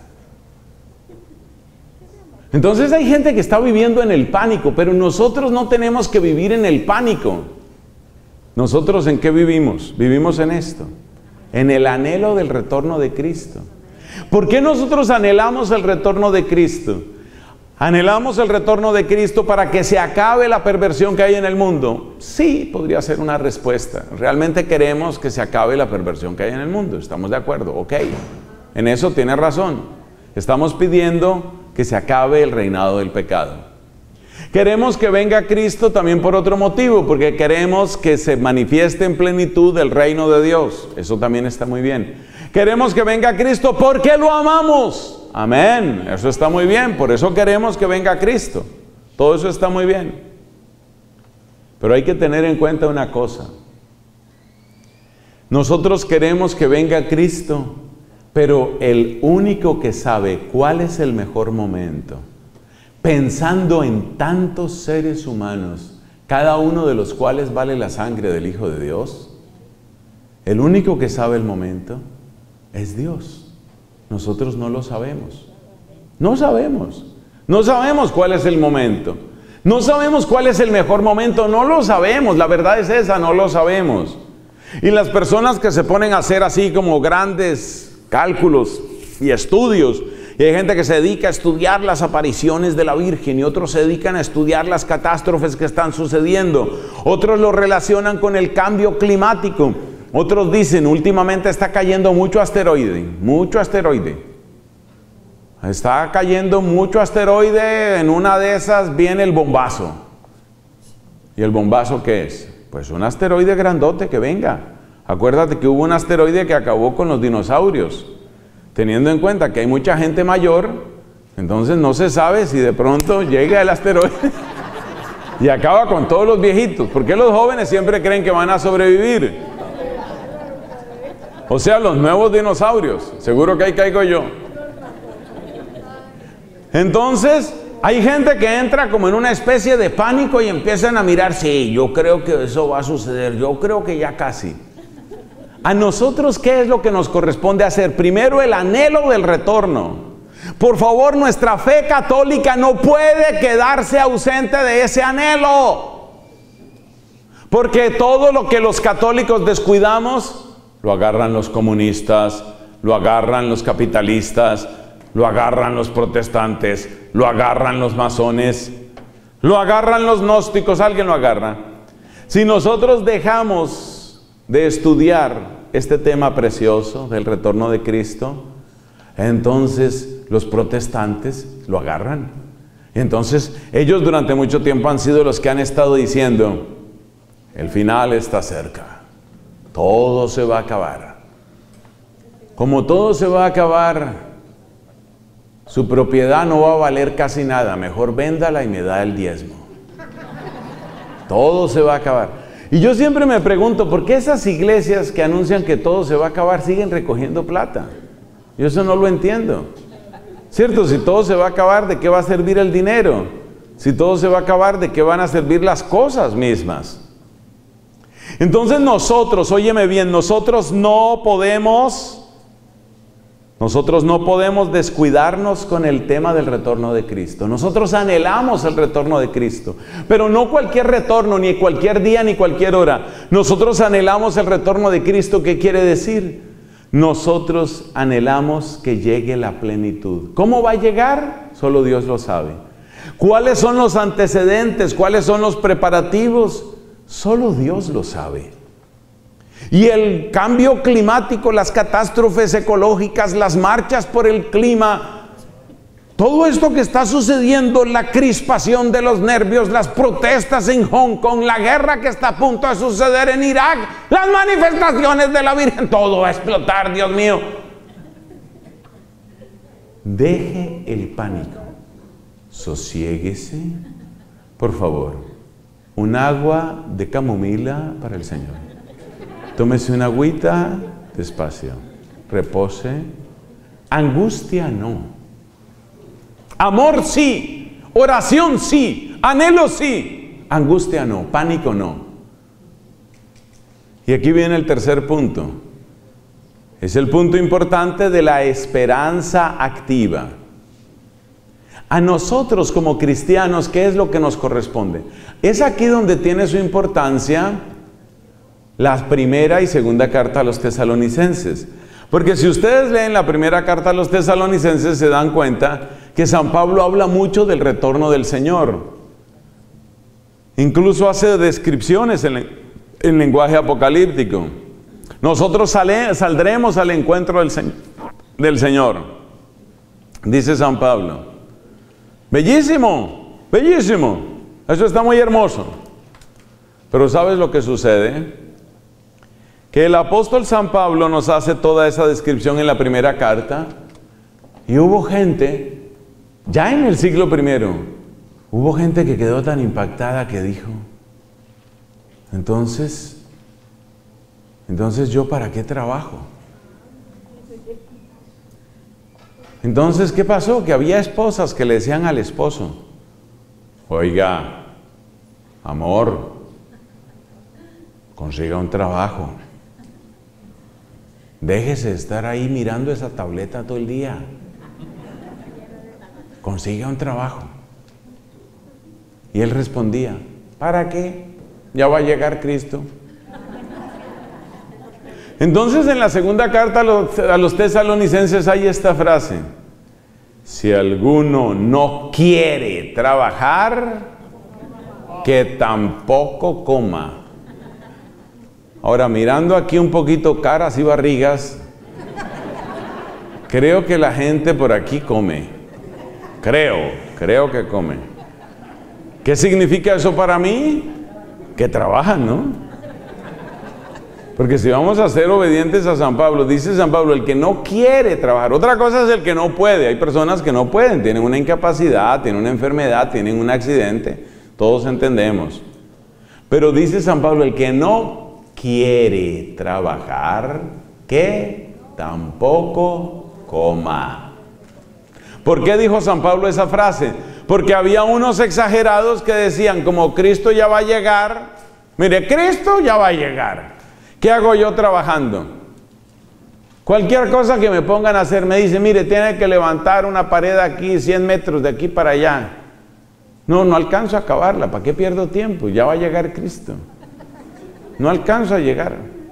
Entonces hay gente que está viviendo en el pánico, pero nosotros no tenemos que vivir en el pánico. ¿Nosotros en qué vivimos? Vivimos en esto, en el anhelo del retorno de Cristo. ¿Por qué nosotros anhelamos el retorno de Cristo? ¿Anhelamos el retorno de Cristo para que se acabe la perversión que hay en el mundo? Sí, podría ser una respuesta. Realmente queremos que se acabe la perversión que hay en el mundo. ¿Estamos de acuerdo? Ok. En eso tiene razón. Estamos pidiendo que se acabe el reinado del pecado. Queremos que venga Cristo también por otro motivo, porque queremos que se manifieste en plenitud el reino de Dios. Eso también está muy bien. Queremos que venga Cristo porque lo amamos. Amén. Eso está muy bien. Por eso queremos que venga Cristo. Todo eso está muy bien. Pero hay que tener en cuenta una cosa. Nosotros queremos que venga Cristo, pero el único que sabe cuál es el mejor momento, pensando en tantos seres humanos, cada uno de los cuales vale la sangre del Hijo de Dios, el único que sabe el momento es Dios. Nosotros no lo sabemos. No sabemos. No sabemos cuál es el momento. No sabemos cuál es el mejor momento. No lo sabemos. La verdad es esa, no lo sabemos. Y las personas que se ponen a hacer así como grandes cálculos y estudios, y hay gente que se dedica a estudiar las apariciones de la Virgen y otros se dedican a estudiar las catástrofes que están sucediendo, otros lo relacionan con el cambio climático, otros dicen últimamente está cayendo mucho asteroide. Está cayendo mucho asteroide, en una de esas viene el bombazo. ¿Y el bombazo qué es? Pues un asteroide grandote que venga. Acuérdate que hubo un asteroide que acabó con los dinosaurios. Teniendo en cuenta que hay mucha gente mayor, entonces no se sabe si de pronto llega el asteroide y acaba con todos los viejitos. ¿Por qué los jóvenes siempre creen que van a sobrevivir? O sea, los nuevos dinosaurios. Seguro que ahí caigo yo. Entonces, hay gente que entra como en una especie de pánico y empiezan a mirar, sí, yo creo que eso va a suceder, yo creo que ya casi. A nosotros, ¿qué es lo que nos corresponde hacer? Primero, el anhelo del retorno. Por favor, nuestra fe católica no puede quedarse ausente de ese anhelo. Porque todo lo que los católicos descuidamos, lo agarran los comunistas, lo agarran los capitalistas, lo agarran los protestantes, lo agarran los masones, lo agarran los gnósticos, alguien lo agarra. Si nosotros dejamos de estudiar este tema precioso del retorno de Cristo, entonces los protestantes lo agarran. Y entonces ellos durante mucho tiempo han sido los que han estado diciendo, el final está cerca, todo se va a acabar. Como todo se va a acabar, su propiedad no va a valer casi nada, mejor véndala y me da el diezmo. Todo se va a acabar. Y yo siempre me pregunto, ¿por qué esas iglesias que anuncian que todo se va a acabar siguen recogiendo plata? Yo eso no lo entiendo. ¿Cierto? Si todo se va a acabar, ¿de qué va a servir el dinero? Si todo se va a acabar, ¿de qué van a servir las cosas mismas? Entonces nosotros, óyeme bien, nosotros no podemos descuidarnos con el tema del retorno de Cristo. Nosotros anhelamos el retorno de Cristo, pero no cualquier retorno, ni cualquier día, ni cualquier hora. Nosotros anhelamos el retorno de Cristo. ¿Qué quiere decir? Nosotros anhelamos que llegue la plenitud. ¿Cómo va a llegar? Solo Dios lo sabe. ¿Cuáles son los antecedentes? ¿Cuáles son los preparativos? Solo Dios lo sabe. Y el cambio climático, las catástrofes ecológicas, las marchas por el clima, todo esto que está sucediendo, la crispación de los nervios, las protestas en Hong Kong, la guerra que está a punto de suceder en Irak, las manifestaciones de la Virgen, todo va a explotar, Dios mío. Deje el pánico, sosiéguese, por favor, un agua de camomila para el Señor. Tómese una agüita, despacio, repose. Angustia no. Amor sí, oración sí, anhelo sí, angustia no, pánico no. Y aquí viene el tercer punto. Es el punto importante de la esperanza activa. A nosotros como cristianos, ¿qué es lo que nos corresponde? Es aquí donde tiene su importancia la primera y segunda carta a los tesalonicenses. Porque si ustedes leen la primera carta a los tesalonicenses, se dan cuenta que San Pablo habla mucho del retorno del Señor. Incluso hace descripciones en lenguaje apocalíptico. Nosotros saldremos al encuentro del Señor, dice San Pablo. Bellísimo, bellísimo. Eso está muy hermoso. Pero ¿sabes lo que sucede? Que el apóstol San Pablo nos hace toda esa descripción en la primera carta, y hubo gente, ya en el siglo I, hubo gente que quedó tan impactada que dijo, entonces ¿yo para qué trabajo? Entonces, ¿qué pasó? Que había esposas que le decían al esposo, oiga, amor, consiga un trabajo. Déjese de estar ahí mirando esa tableta todo el día. Consiga un trabajo. Y él respondía, ¿para qué? Ya va a llegar Cristo. Entonces en la segunda carta a los tesalonicenses hay esta frase: si alguno no quiere trabajar, que tampoco coma. Ahora, mirando aquí un poquito caras y barrigas, Creo que la gente por aquí come. Creo que come. ¿Qué significa eso para mí? Que trabajan, ¿no? Porque si vamos a ser obedientes a San Pablo, dice San Pablo, el que no quiere trabajar. Otra cosa es el que no puede. Hay personas que no pueden, tienen una incapacidad, tienen una enfermedad, tienen un accidente. Todos entendemos. Pero dice San Pablo, el que no quiere trabajar, que tampoco coma. ¿Por qué dijo San Pablo esa frase? Porque había unos exagerados que decían, como Cristo ya va a llegar, mire, Cristo ya va a llegar. ¿Qué hago yo trabajando? Cualquier cosa que me pongan a hacer, me dice, mire, tiene que levantar una pared aquí, 100 metros de aquí para allá. No alcanzo a acabarla, ¿para qué pierdo tiempo? Ya va a llegar Cristo. No alcanzo a llegar.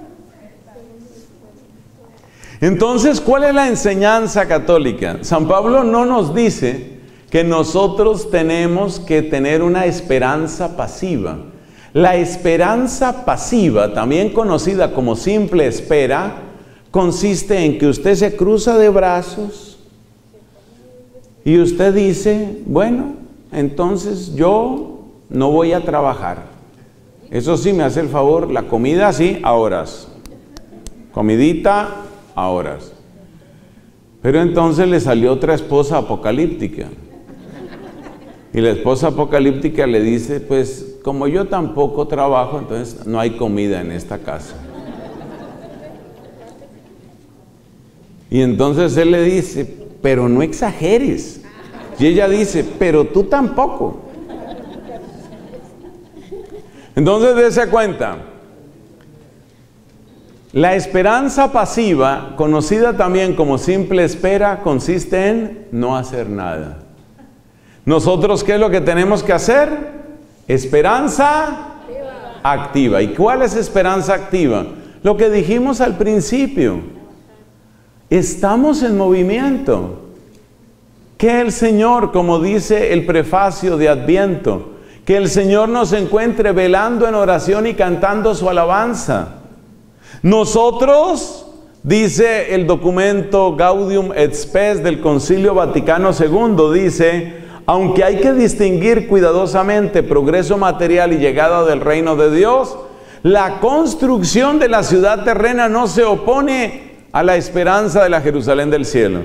Entonces, ¿cuál es la enseñanza católica? San Pablo no nos dice que nosotros tenemos que tener una esperanza pasiva. La esperanza pasiva, también conocida como simple espera, consiste en que usted se cruza de brazos y usted dice, bueno, entonces yo no voy a trabajar. Eso sí, me hace el favor, la comida sí, a horas. Comidita a horas. Pero entonces le salió otra esposa apocalíptica. Y la esposa apocalíptica le dice, pues como yo tampoco trabajo, entonces no hay comida en esta casa. Y entonces él le dice, pero no exageres. Y ella dice, pero tú tampoco. Entonces dése cuenta, la esperanza pasiva, conocida también como simple espera, consiste en no hacer nada. Nosotros, ¿qué es lo que tenemos que hacer? Esperanza activa. ¿Y cuál es esperanza activa? Lo que dijimos al principio. Estamos en movimiento. Que el Señor, como dice el prefacio de Adviento, que el Señor nos encuentre velando en oración y cantando su alabanza. Nosotros, dice el documento Gaudium et Spes del Concilio Vaticano II, dice, aunque hay que distinguir cuidadosamente progreso material y llegada del reino de Dios, la construcción de la ciudad terrena no se opone a la esperanza de la Jerusalén del cielo.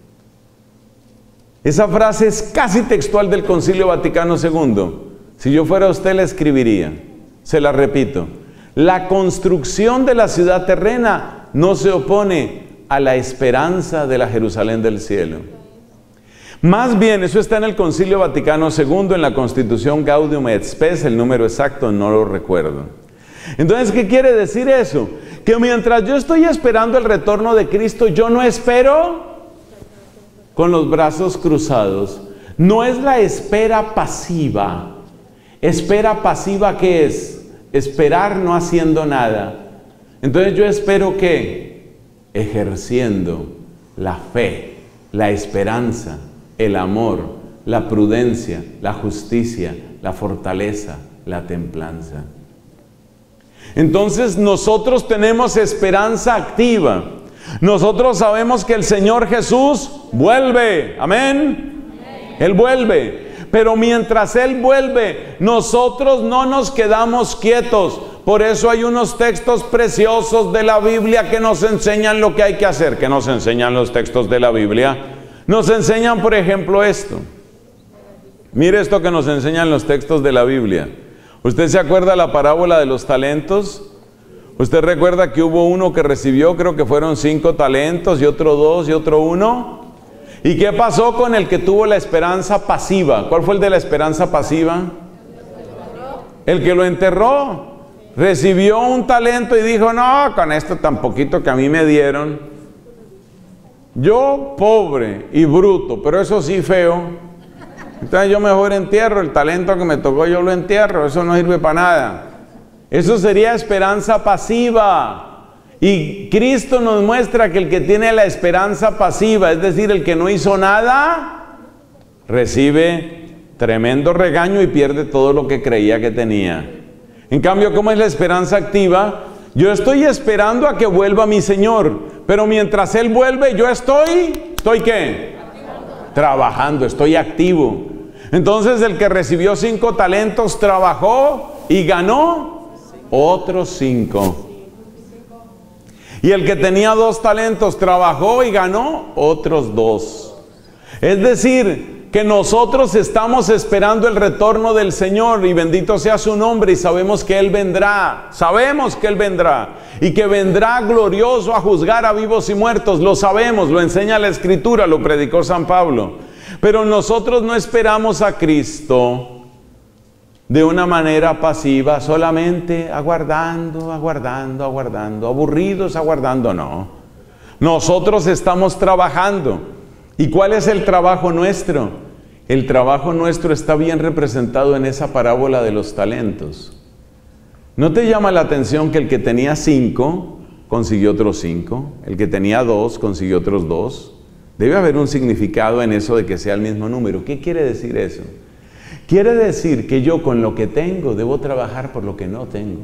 Esa frase es casi textual del Concilio Vaticano II. Si yo fuera usted, la escribiría. Se la repito. La construcción de la ciudad terrena no se opone a la esperanza de la Jerusalén del cielo. Más bien, eso está en el Concilio Vaticano II, en la Constitución Gaudium et Spes, el número exacto no lo recuerdo. Entonces, ¿qué quiere decir eso? Que mientras yo estoy esperando el retorno de Cristo, yo no espero con los brazos cruzados. No es la espera pasiva. Espera pasiva, ¿qué es? Esperar no haciendo nada. Entonces yo espero que ejerciendo la fe, la esperanza, el amor, la prudencia, la justicia, la fortaleza, la templanza. Entonces nosotros tenemos esperanza activa. Nosotros sabemos que el Señor Jesús vuelve. Amén. Él vuelve. Pero mientras Él vuelve, nosotros no nos quedamos quietos. Por eso hay unos textos preciosos de la Biblia que nos enseñan lo que hay que hacer. ¿Qué nos enseñan los textos de la Biblia? Nos enseñan, por ejemplo, esto. Mire esto que nos enseñan los textos de la Biblia. ¿Usted se acuerda la parábola de los talentos? ¿Usted recuerda que hubo uno que recibió, creo que fueron 5 talentos, y otro 2 y otro 1? ¿Y qué pasó con el que tuvo la esperanza pasiva? ¿Cuál fue el de la esperanza pasiva? El que lo enterró. Recibió un talento y dijo, no, con esto tan poquito que a mí me dieron. Yo pobre y bruto, pero eso sí feo. Entonces yo mejor entierro el talento que me tocó, yo lo entierro, eso no sirve para nada. Eso sería esperanza pasiva. Y Cristo nos muestra que el que tiene la esperanza pasiva, es decir, el que no hizo nada, recibe tremendo regaño y pierde todo lo que creía que tenía. En cambio, ¿cómo es la esperanza activa? Yo estoy esperando a que vuelva mi Señor, pero mientras Él vuelve, yo ¿estoy qué? Trabajando, estoy activo. Entonces el que recibió 5 talentos trabajó y ganó otros 5. Y el que tenía 2 talentos trabajó y ganó otros 2. Es decir, que nosotros estamos esperando el retorno del Señor, y bendito sea su nombre, y sabemos que Él vendrá, y que vendrá glorioso a juzgar a vivos y muertos. Lo sabemos, lo enseña la Escritura, lo predicó San Pablo. Pero nosotros no esperamos a Cristo de una manera pasiva, solamente aguardando, aburridos aguardando, no. Nosotros estamos trabajando. ¿Y cuál es el trabajo nuestro? El trabajo nuestro está bien representado en esa parábola de los talentos. ¿No te llama la atención que el que tenía 5 consiguió otros 5? El que tenía 2 consiguió otros 2. Debe haber un significado en eso de que sea el mismo número. ¿Qué quiere decir eso? Quiere decir que yo con lo que tengo debo trabajar por lo que no tengo.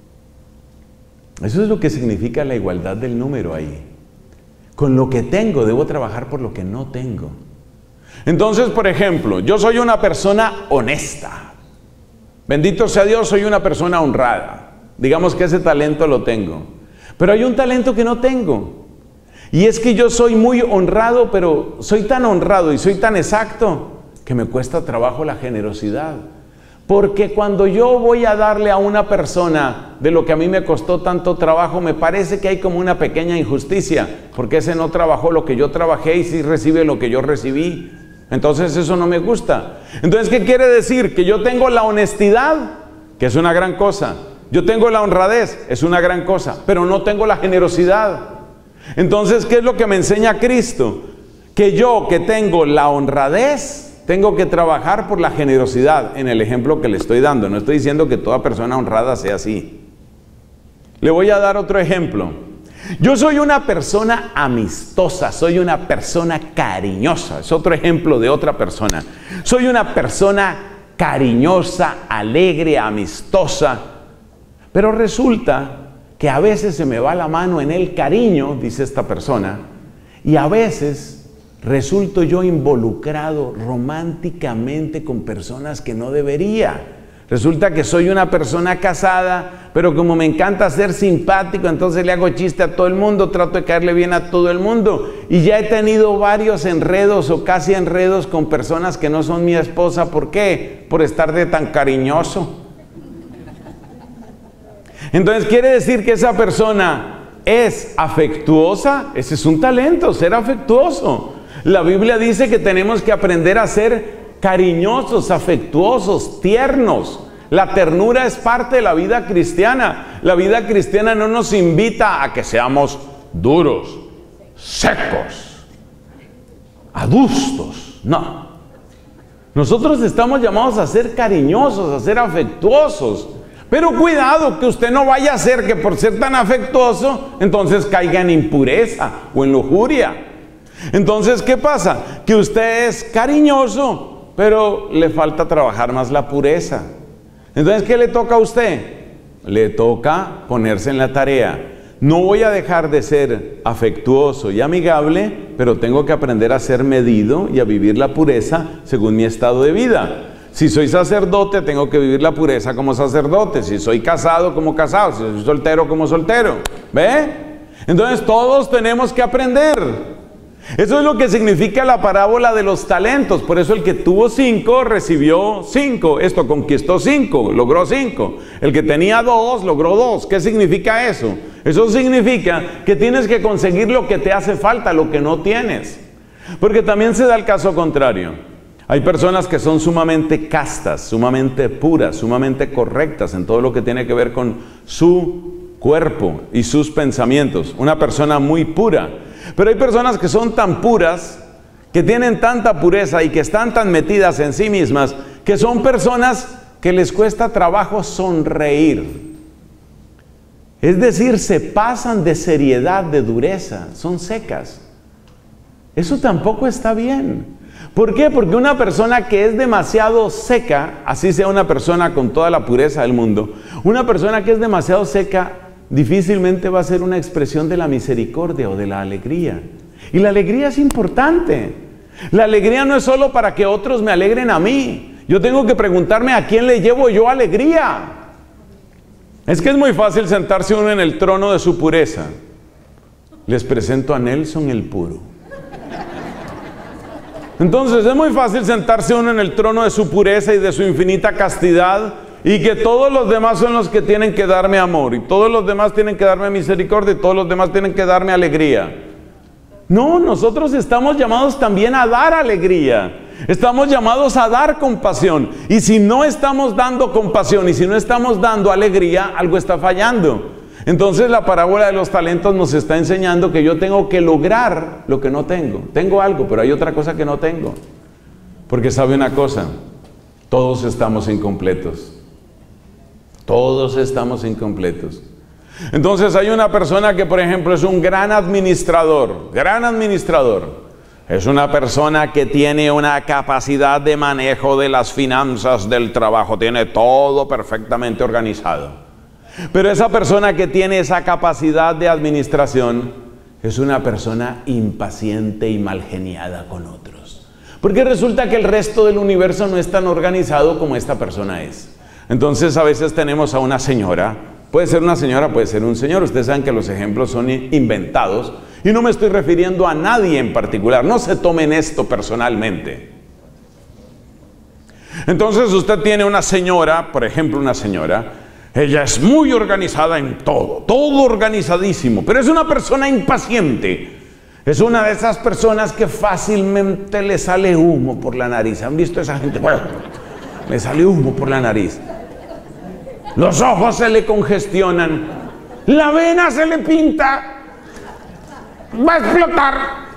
Eso es lo que significa la igualdad del número ahí. Con lo que tengo debo trabajar por lo que no tengo. Entonces, por ejemplo, yo soy una persona honesta. Bendito sea Dios, soy una persona honrada. Digamos que ese talento lo tengo. Pero hay un talento que no tengo. Y es que yo soy muy honrado, pero soy tan honrado y soy tan exacto que me cuesta trabajo la generosidad. Porque cuando yo voy a darle a una persona de lo que a mí me costó tanto trabajo, me parece que hay como una pequeña injusticia, porque ese no trabajó lo que yo trabajé y sí recibe lo que yo recibí. Entonces eso no me gusta. Entonces, ¿qué quiere decir? Que yo tengo la honestidad, que es una gran cosa. Yo tengo la honradez, es una gran cosa, pero no tengo la generosidad. Entonces, ¿qué es lo que me enseña Cristo? Que yo, que tengo la honradez, tengo que trabajar por la generosidad, en el ejemplo que le estoy dando. No estoy diciendo que toda persona honrada sea así. Le voy a dar otro ejemplo. Yo soy una persona amistosa, soy una persona cariñosa. Es otro ejemplo de otra persona. Soy una persona cariñosa, alegre, amistosa. Pero resulta que a veces se me va la mano en el cariño, dice esta persona, y a veces resulto yo involucrado románticamente con personas que no debería. Resulta que soy una persona casada, pero como me encanta ser simpático, entonces le hago chiste a todo el mundo, trato de caerle bien a todo el mundo. Y ya he tenido varios enredos o casi enredos con personas que no son mi esposa. ¿Por qué? Por estar de tan cariñoso. Entonces quiere decir que esa persona es afectuosa. Ese es un talento, ser afectuoso. La Biblia dice que tenemos que aprender a ser cariñosos, afectuosos, tiernos. La ternura es parte de la vida cristiana. La vida cristiana no nos invita a que seamos duros, secos, adustos. No. Nosotros estamos llamados a ser cariñosos, a ser afectuosos. Pero cuidado, que usted no vaya a ser que por ser tan afectuoso, entonces caiga en impureza o en lujuria. Entonces, ¿qué pasa? Que usted es cariñoso, pero le falta trabajar más la pureza. Entonces, ¿qué le toca a usted? Le toca ponerse en la tarea. No voy a dejar de ser afectuoso y amigable, pero tengo que aprender a ser medido y a vivir la pureza según mi estado de vida. Si soy sacerdote, tengo que vivir la pureza como sacerdote. Si soy casado, como casado. Si soy soltero, como soltero. ¿Ve? Entonces, todos tenemos que aprender. Eso es lo que significa la parábola de los talentos. Por eso el que tuvo 5 recibió 5. Esto conquistó 5, logró 5. El que tenía 2 logró 2. ¿Qué significa eso? Eso significa que tienes que conseguir lo que te hace falta, lo que no tienes. Porque también se da el caso contrario. Hay personas que son sumamente castas, sumamente puras, sumamente correctas en todo lo que tiene que ver con su cuerpo y sus pensamientos. Una persona muy pura. Pero hay personas que son tan puras, que tienen tanta pureza y que están tan metidas en sí mismas, que son personas que les cuesta trabajo sonreír. Es decir, se pasan de seriedad, de dureza, son secas. Eso tampoco está bien. ¿Por qué? Porque una persona que es demasiado seca, así sea una persona con toda la pureza del mundo, una persona que es demasiado seca difícilmente va a ser una expresión de la misericordia o de la alegría. Y la alegría es importante. La alegría no es solo para que otros me alegren a mí. Yo tengo que preguntarme a quién le llevo yo alegría. Es que es muy fácil sentarse uno en el trono de su pureza. Les presento a Nelson el puro. Entonces es muy fácil sentarse uno en el trono de su pureza y de su infinita castidad, y que todos los demás son los que tienen que darme amor, y todos los demás tienen que darme misericordia, y todos los demás tienen que darme alegría. No, nosotros estamos llamados también a dar alegría. Estamos llamados a dar compasión. Y si no estamos dando compasión y si no estamos dando alegría, algo está fallando. Entonces la parábola de los talentos nos está enseñando que yo tengo que lograr lo que no tengo. Tengo algo, pero hay otra cosa que no tengo. Porque sabe una cosa, todos estamos incompletos. Todos estamos incompletos. Entonces hay una persona que, por ejemplo, es un gran administrador. Es una persona que tiene una capacidad de manejo de las finanzas del trabajo, tiene todo perfectamente organizado. Pero esa persona que tiene esa capacidad de administración es una persona impaciente y malgeniada con otros. Porque resulta que el resto del universo no es tan organizado como esta persona es. Entonces a veces tenemos a una señora, puede ser una señora, puede ser un señor. Ustedes saben que los ejemplos son inventados. Y no me estoy refiriendo a nadie en particular. No se tomen esto personalmente. Entonces usted tiene una señora, por ejemplo una señora. Ella es muy organizada en todo. Todo organizadísimo. Pero es una persona impaciente. Es una de esas personas que fácilmente le sale humo por la nariz. ¿Han visto a esa gente? Bueno, le sale humo por la nariz. Los ojos se le congestionan. La vena se le pinta. Va a explotar.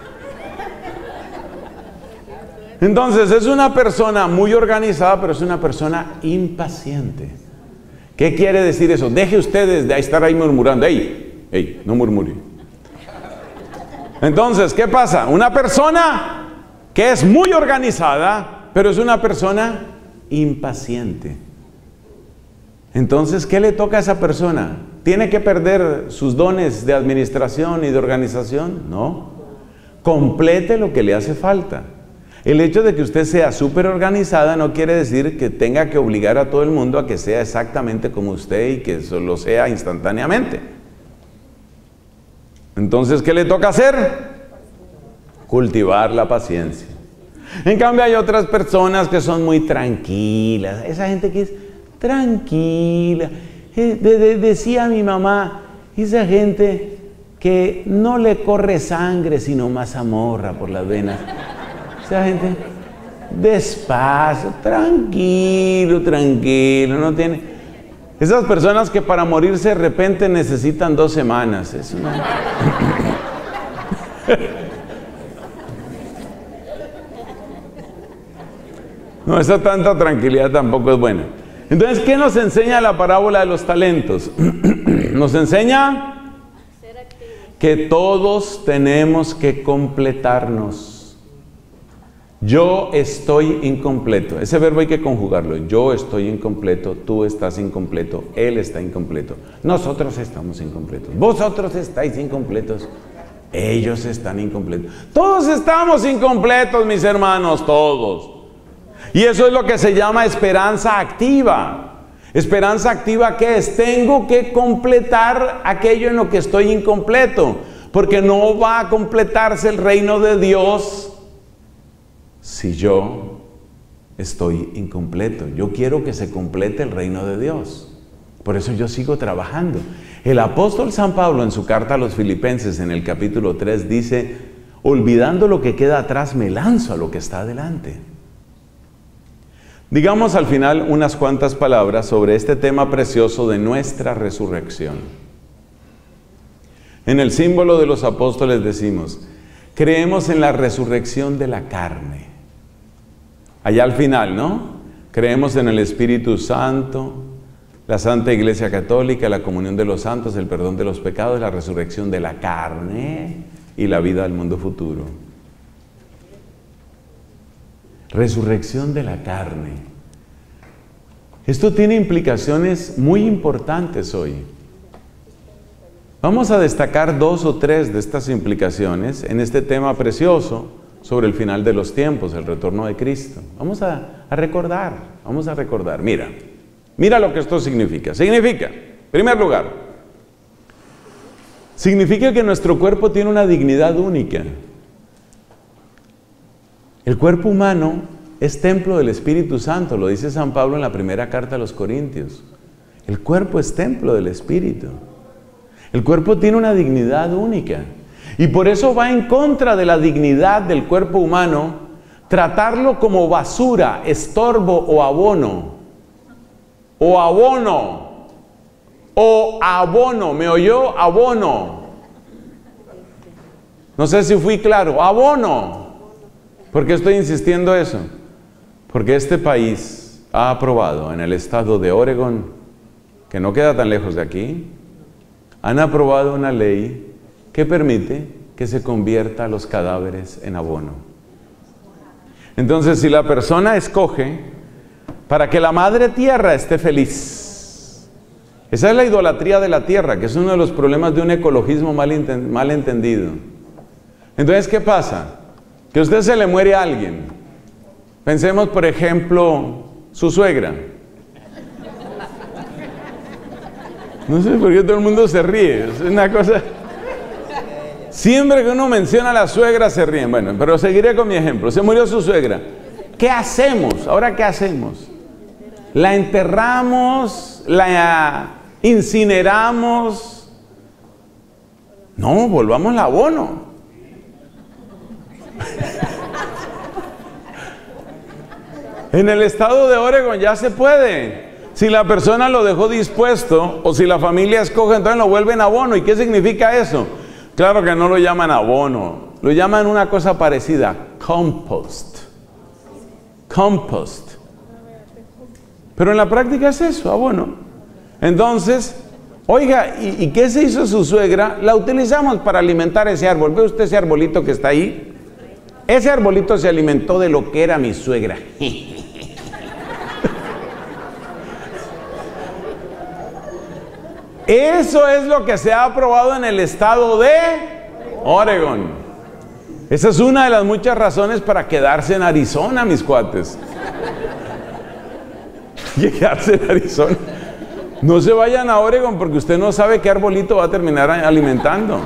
Entonces es una persona muy organizada, pero es una persona impaciente. ¿Qué quiere decir eso? Deje ustedes de estar ahí murmurando. ¡Ey! No murmure. Entonces, ¿qué pasa? Una persona que es muy organizada, pero es una persona impaciente. Entonces, ¿qué le toca a esa persona? ¿Tiene que perder sus dones de administración y de organización? No. Complete lo que le hace falta. El hecho de que usted sea súper organizada no quiere decir que tenga que obligar a todo el mundo a que sea exactamente como usted y que eso lo sea instantáneamente. Entonces, ¿qué le toca hacer? Cultivar la paciencia. En cambio, hay otras personas que son muy tranquilas. Esa gente que es tranquila. Decía mi mamá, esa gente que no le corre sangre sino mazamorra por las venas. Esa gente despacio, tranquilo, no tiene. Esas personas que para morirse de repente necesitan 2 semanas. Es una... No, esa tanta tranquilidad tampoco es buena. Entonces, ¿qué nos enseña la parábola de los talentos? Nos enseña que todos tenemos que completarnos. Yo estoy incompleto. Ese verbo hay que conjugarlo. Yo estoy incompleto, tú estás incompleto, él está incompleto. Nosotros estamos incompletos. Vosotros estáis incompletos. Ellos están incompletos. Todos estamos incompletos, mis hermanos, todos. Y eso es lo que se llama esperanza activa. Esperanza activa, ¿qué es? Tengo que completar aquello en lo que estoy incompleto, porque no va a completarse el reino de Dios si yo estoy incompleto. Yo quiero que se complete el reino de Dios. Por eso yo sigo trabajando. El apóstol San Pablo en su carta a los Filipenses en el capítulo 3 dice: olvidando lo que queda atrás, me lanzo a lo que está adelante. Digamos al final unas cuantas palabras sobre este tema precioso de nuestra resurrección. En el símbolo de los apóstoles decimos: creemos en la resurrección de la carne. Allá al final, ¿no? Creemos en el Espíritu Santo, la Santa Iglesia Católica, la comunión de los santos, el perdón de los pecados, la resurrección de la carne y la vida del mundo futuro. Resurrección de la carne. Esto tiene implicaciones muy importantes hoy. Vamos a destacar 2 o 3 de estas implicaciones en este tema precioso sobre el final de los tiempos, el retorno de Cristo. Vamos a recordar. Mira lo que esto significa. Significa, en primer lugar, significa que nuestro cuerpo tiene una dignidad única. El cuerpo humano es templo del Espíritu Santo, lo dice San Pablo en la primera carta a los Corintios. El cuerpo es templo del Espíritu. El cuerpo tiene una dignidad única. Y por eso va en contra de la dignidad del cuerpo humano tratarlo como basura, estorbo o abono. O abono. O abono. ¿Me oyó? Abono. No sé si fui claro. Abono. ¿Por qué estoy insistiendo eso? Porque este país ha aprobado en el estado de Oregón, que no queda tan lejos de aquí, han aprobado una ley que permite que se convierta los cadáveres en abono. Entonces, si la persona escoge para que la madre tierra esté feliz, esa es la idolatría de la tierra, que es uno de los problemas de un ecologismo mal entendido. Entonces, ¿qué pasa? Que a usted se le muere a alguien. Pensemos, por ejemplo, su suegra. No sé por qué todo el mundo se ríe. Es una cosa... Siempre que uno menciona a la suegra se ríen. Bueno, pero seguiré con mi ejemplo. Se murió su suegra. ¿Qué hacemos? Ahora, ¿qué hacemos? ¿La enterramos? ¿La incineramos? No, volvamos al abono. En el estado de Oregón ya se puede. Si la persona lo dejó dispuesto o si la familia escoge, entonces lo vuelven abono. ¿Y qué significa eso? Claro que no lo llaman abono, lo llaman una cosa parecida, compost. Compost. Pero en la práctica es eso, abono. Entonces, oiga, ¿y qué se hizo su suegra? La utilizamos para alimentar ese árbol. ¿Ve usted ese arbolito que está ahí? Ese arbolito se alimentó de lo que era mi suegra. Eso es lo que se ha aprobado en el estado de Oregón. Esa es una de las muchas razones para quedarse en Arizona, mis cuates. Quedarse en Arizona. No se vayan a Oregón porque usted no sabe qué arbolito va a terminar alimentando.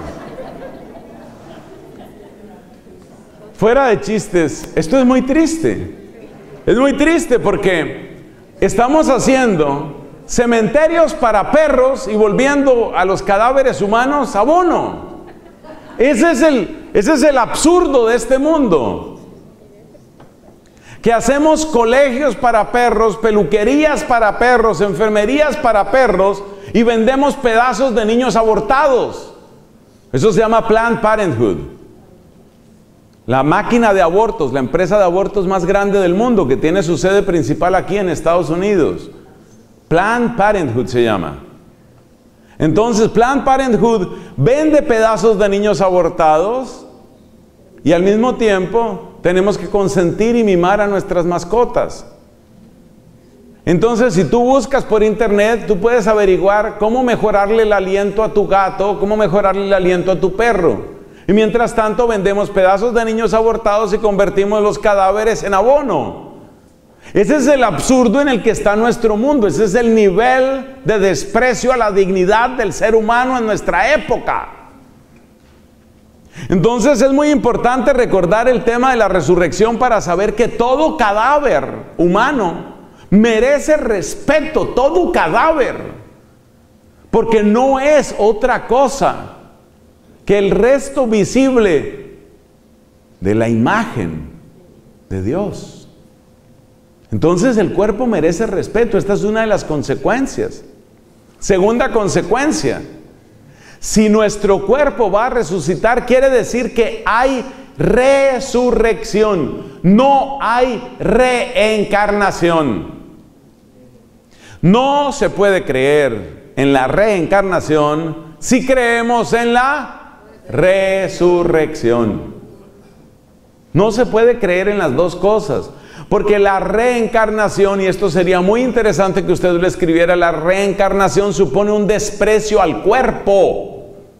Fuera de chistes, esto es muy triste. Es muy triste porque estamos haciendo cementerios para perros y volviendo a los cadáveres humanos abono. Ese es el absurdo de este mundo. Que hacemos colegios para perros, peluquerías para perros, enfermerías para perros y vendemos pedazos de niños abortados. Eso se llama Planned Parenthood. La máquina de abortos, la empresa de abortos más grande del mundo, que tiene su sede principal aquí en Estados Unidos. Planned Parenthood se llama. Entonces, Planned Parenthood vende pedazos de niños abortados y al mismo tiempo tenemos que consentir y mimar a nuestras mascotas. Entonces, si tú buscas por internet, tú puedes averiguar cómo mejorarle el aliento a tu gato, cómo mejorarle el aliento a tu perro. Y mientras tanto vendemos pedazos de niños abortados y convertimos los cadáveres en abono. Ese es el absurdo en el que está nuestro mundo. Ese es el nivel de desprecio a la dignidad del ser humano en nuestra época. Entonces es muy importante recordar el tema de la resurrección para saber que todo cadáver humano merece respeto, todo cadáver, porque no es otra cosa que el resto visible de la imagen de Dios. Entonces el cuerpo merece respeto. Esta es una de las consecuencias. Segunda consecuencia: si nuestro cuerpo va a resucitar, quiere decir que hay resurrección, no hay reencarnación. No se puede creer en la reencarnación si creemos en la resurrección. No se puede creer en las dos cosas, porque la reencarnación, y esto sería muy interesante que usted lo escribiera, la reencarnación supone un desprecio al cuerpo.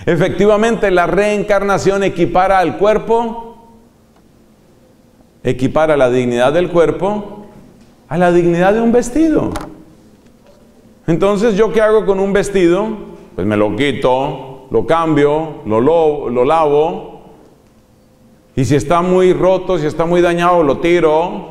Efectivamente, la reencarnación equipara al cuerpo, equipara la dignidad del cuerpo a la dignidad de un vestido. Entonces, ¿yo qué hago con un vestido? Pues me lo quito, lo cambio, lo lavo. Y si está muy roto, si está muy dañado, lo tiro.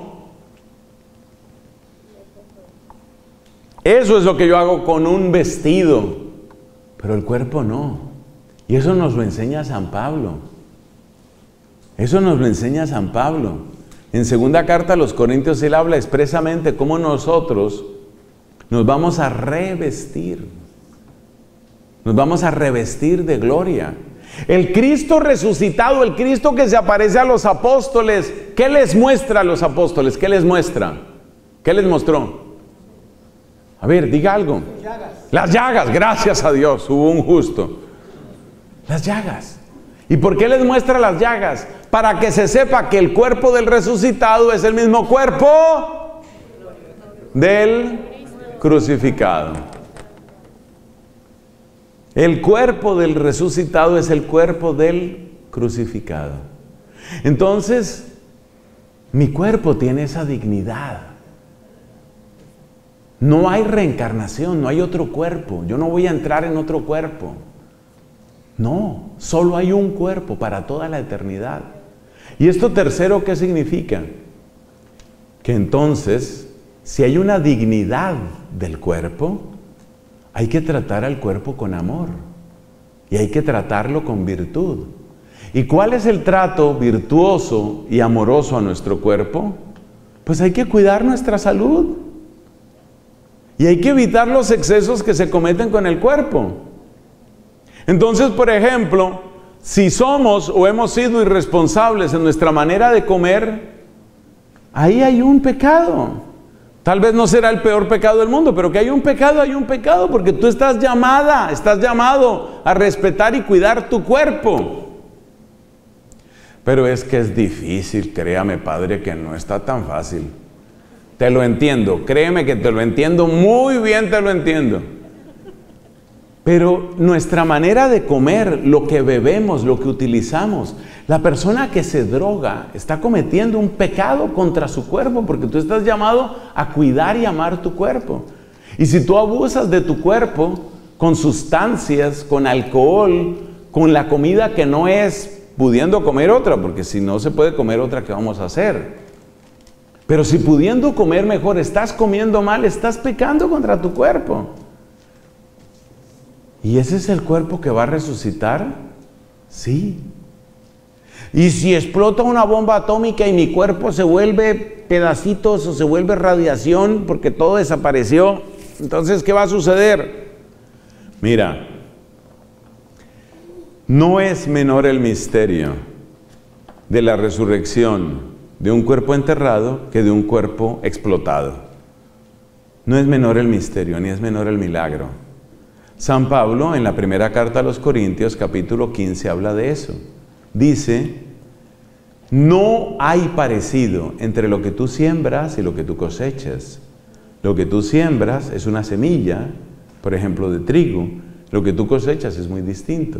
Eso es lo que yo hago con un vestido. Pero el cuerpo no. Y eso nos lo enseña San Pablo. Eso nos lo enseña San Pablo. En segunda carta a los Corintios él habla expresamente cómo nosotros nos vamos a revestir. Nos vamos a revestir de gloria. El Cristo resucitado, el Cristo que se aparece a los apóstoles, ¿qué les muestra a los apóstoles? ¿Qué les muestra? ¿Qué les mostró? A ver, diga algo. Las llagas, gracias a Dios, hubo un justo. Las llagas. ¿Y por qué les muestra las llagas? Para que se sepa que el cuerpo del resucitado es el mismo cuerpo del crucificado. El cuerpo del resucitado es el cuerpo del crucificado. Entonces, mi cuerpo tiene esa dignidad. No hay reencarnación, no hay otro cuerpo. Yo no voy a entrar en otro cuerpo. No, solo hay un cuerpo para toda la eternidad. ¿Y esto tercero qué significa? Que entonces, si hay una dignidad del cuerpo, hay que tratar al cuerpo con amor. Y hay que tratarlo con virtud. ¿Y cuál es el trato virtuoso y amoroso a nuestro cuerpo? Pues hay que cuidar nuestra salud. Y hay que evitar los excesos que se cometen con el cuerpo. Entonces, por ejemplo, si somos o hemos sido irresponsables en nuestra manera de comer, ahí hay un pecado. Tal vez no será el peor pecado del mundo, pero que hay un pecado, porque tú estás llamado a respetar y cuidar tu cuerpo. Pero es que es difícil, créame, padre, que no está tan fácil. Te lo entiendo, créeme que te lo entiendo, muy bien te lo entiendo. Pero nuestra manera de comer, lo que bebemos, lo que utilizamos, la persona que se droga está cometiendo un pecado contra su cuerpo, porque tú estás llamado a cuidar y amar tu cuerpo. Y si tú abusas de tu cuerpo con sustancias, con alcohol, con la comida que no es, pudiendo comer otra, porque si no se puede comer otra, ¿qué vamos a hacer? Pero si pudiendo comer mejor, estás comiendo mal, estás pecando contra tu cuerpo. ¿Y ese es el cuerpo que va a resucitar? Sí. Y si explota una bomba atómica y mi cuerpo se vuelve pedacitos o se vuelve radiación porque todo desapareció, entonces ¿qué va a suceder? Mira, no es menor el misterio de la resurrección de un cuerpo enterrado que de un cuerpo explotado. No es menor el misterio, ni es menor el milagro. San Pablo, en la primera carta a los Corintios, capítulo 15, habla de eso. Dice, no hay parecido entre lo que tú siembras y lo que tú cosechas. Lo que tú siembras es una semilla, por ejemplo, de trigo. Lo que tú cosechas es muy distinto.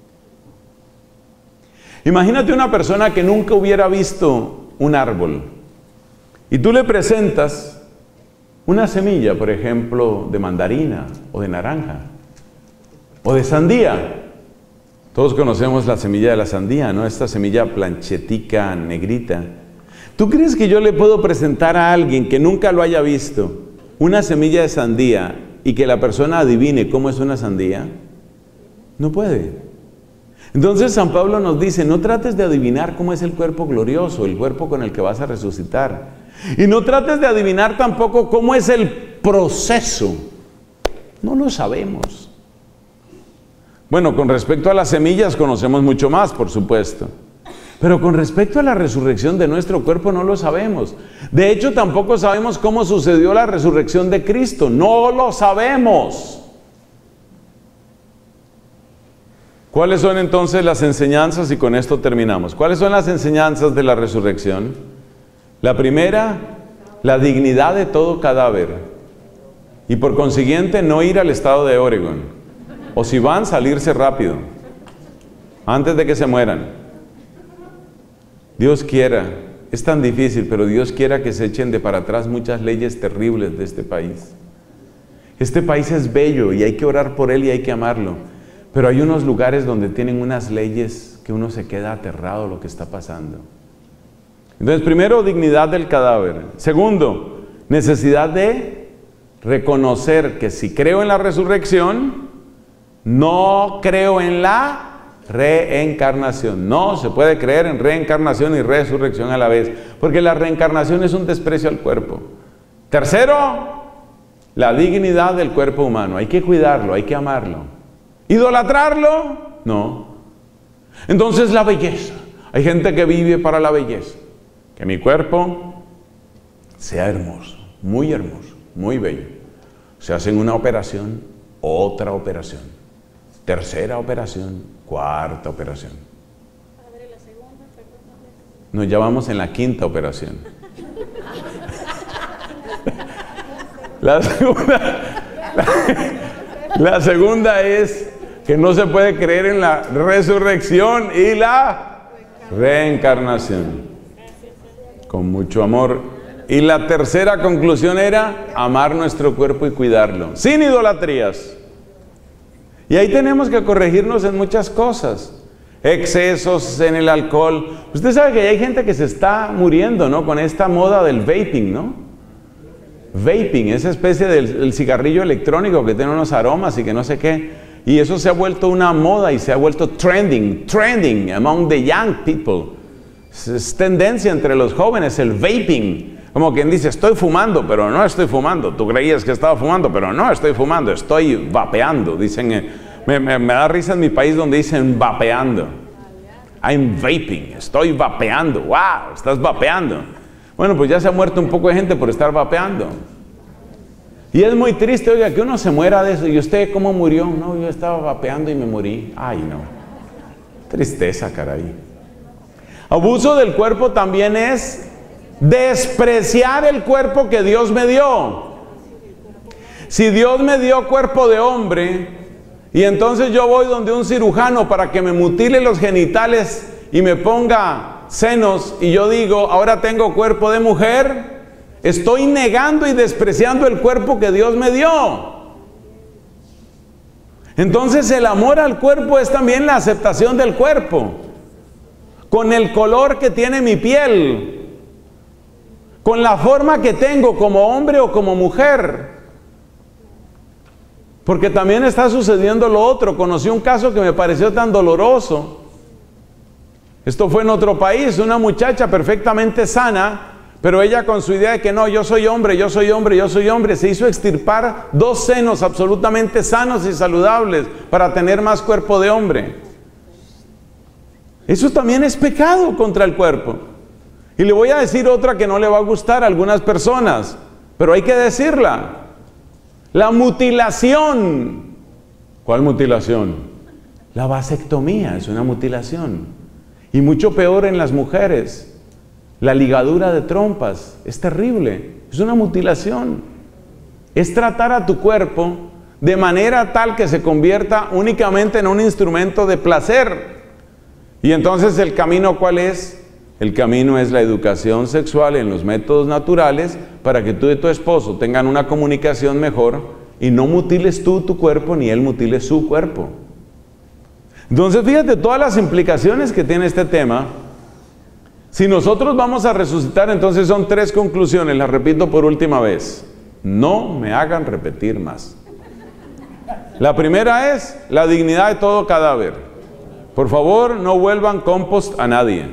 Imagínate una persona que nunca hubiera visto un árbol y tú le presentas una semilla, por ejemplo, de mandarina o de naranja o de sandía. Todos conocemos la semilla de la sandía, ¿no? Esta semilla planchetica, negrita. ¿Tú crees que yo le puedo presentar a alguien que nunca lo haya visto una semilla de sandía y que la persona adivine cómo es una sandía? No puede. Entonces San Pablo nos dice, no trates de adivinar cómo es el cuerpo glorioso, el cuerpo con el que vas a resucitar. Y no trates de adivinar tampoco cómo es el proceso. No lo sabemos. Bueno, con respecto a las semillas conocemos mucho más, por supuesto. Pero con respecto a la resurrección de nuestro cuerpo no lo sabemos. De hecho, tampoco sabemos cómo sucedió la resurrección de Cristo. No lo sabemos. ¿Cuáles son entonces las enseñanzas? Y con esto terminamos. ¿Cuáles son las enseñanzas de la resurrección? La primera, la dignidad de todo cadáver. Y por consiguiente, no ir al estado de Oregon. O si van, salirse rápido. antes de que se mueran. Dios quiera, es tan difícil, pero Dios quiera que se echen de para atrás muchas leyes terribles de este país. Este país es bello y hay que orar por él y hay que amarlo, pero hay unos lugares donde tienen unas leyes que uno se queda aterrado lo que está pasando. Entonces, primero, dignidad del cadáver. Segundo, necesidad de reconocer que si creo en la resurrección, no creo en la reencarnación. No se puede creer en reencarnación y resurrección a la vez, porque la reencarnación es un desprecio al cuerpo. Tercero, la dignidad del cuerpo humano. Hay que cuidarlo, hay que amarlo. ¿Idolatrarlo? No. Entonces, la belleza. Hay gente que vive para la belleza. Que mi cuerpo sea hermoso, muy bello. Se hacen una operación, otra operación, tercera operación, cuarta operación. Padre, la segunda, Nos ya en la quinta operación. La segunda es que no se puede creer en la resurrección y la reencarnación. Con mucho amor. Y la tercera conclusión era amar nuestro cuerpo y cuidarlo, sin idolatrías. Y ahí tenemos que corregirnos en muchas cosas. Excesos en el alcohol. Usted sabe que hay gente que se está muriendo, ¿no? Con esta moda del vaping, ¿no? Vaping, esa especie del cigarrillo electrónico que tiene unos aromas y que no sé qué. Y eso se ha vuelto una moda y se ha vuelto trending among the young people. Es tendencia entre los jóvenes el vaping. Como quien dice, estoy fumando, pero no estoy fumando. Tú creías que estaba fumando, pero no estoy fumando, estoy vapeando. Dicen, me da risa en mi país donde dicen vapeando. I'm vaping, estoy vapeando. Wow, estás vapeando. Bueno, pues ya se ha muerto un poco de gente por estar vapeando. Y es muy triste, oiga, que uno se muera de eso. ¿Y usted cómo murió? No, yo estaba vapeando y me morí. Ay, no. Tristeza, caray. Abuso del cuerpo también es despreciar el cuerpo que Dios me dio. Si Dios me dio cuerpo de hombre y entonces yo voy donde un cirujano para que me mutile los genitales y me ponga senos y yo digo, ahora tengo cuerpo de mujer, estoy negando y despreciando el cuerpo que Dios me dio. Entonces el amor al cuerpo es también la aceptación del cuerpo, con el color que tiene mi piel, con la forma que tengo como hombre o como mujer. Porque también está sucediendo lo otro. Conocí un caso que me pareció tan doloroso. Esto fue en otro país, una muchacha perfectamente sana, pero ella con su idea de que no, yo soy hombre, se hizo extirpar 2 senos absolutamente sanos y saludables para tener más cuerpo de hombre. Eso también es pecado contra el cuerpo. Y le voy a decir otra que no le va a gustar a algunas personas, pero hay que decirla. La mutilación. ¿Cuál mutilación? La vasectomía es una mutilación. Y mucho peor en las mujeres. La ligadura de trompas es terrible. Es una mutilación. Es tratar a tu cuerpo de manera tal que se convierta únicamente en un instrumento de placer. Y entonces el camino, ¿cuál es? El camino es la educación sexual en los métodos naturales para que tú y tu esposo tengan una comunicación mejor y no mutiles tú tu cuerpo ni él mutile su cuerpo. Entonces fíjate todas las implicaciones que tiene este tema. Si nosotros vamos a resucitar, entonces son 3 conclusiones, las repito por última vez. No me hagan repetir más. La primera es la dignidad de todo cadáver. Por favor, no vuelvan compost a nadie.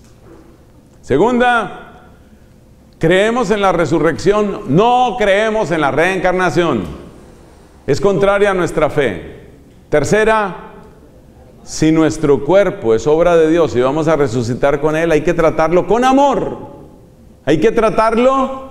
Segunda, creemos en la resurrección, no creemos en la reencarnación. Es contraria a nuestra fe. Tercera, si nuestro cuerpo es obra de Dios y vamos a resucitar con Él, hay que tratarlo con amor. Hay que tratarlo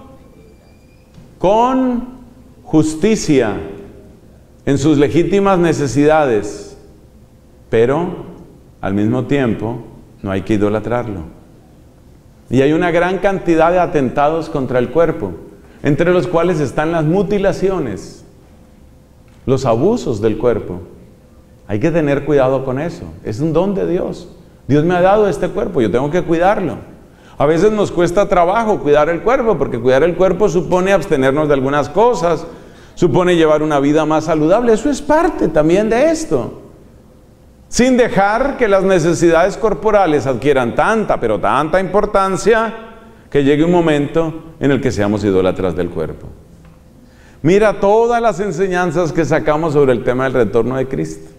con justicia en sus legítimas necesidades. Pero al mismo tiempo, no hay que idolatrarlo. Y hay una gran cantidad de atentados contra el cuerpo, entre los cuales están las mutilaciones, los abusos del cuerpo. Hay que tener cuidado con eso. Es un don de Dios. Dios me ha dado este cuerpo, yo tengo que cuidarlo. A veces nos cuesta trabajo cuidar el cuerpo, porque cuidar el cuerpo supone abstenernos de algunas cosas, supone llevar una vida más saludable. Eso es parte también de esto. Sin dejar que las necesidades corporales adquieran tanta, pero tanta importancia, que llegue un momento en el que seamos idólatras del cuerpo. Mira todas las enseñanzas que sacamos sobre el tema del retorno de Cristo.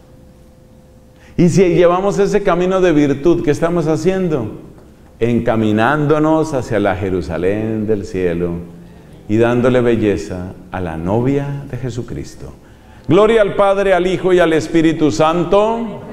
Y si llevamos ese camino de virtud, ¿qué estamos haciendo? Encaminándonos hacia la Jerusalén del cielo y dándole belleza a la novia de Jesucristo. Gloria al Padre, al Hijo y al Espíritu Santo.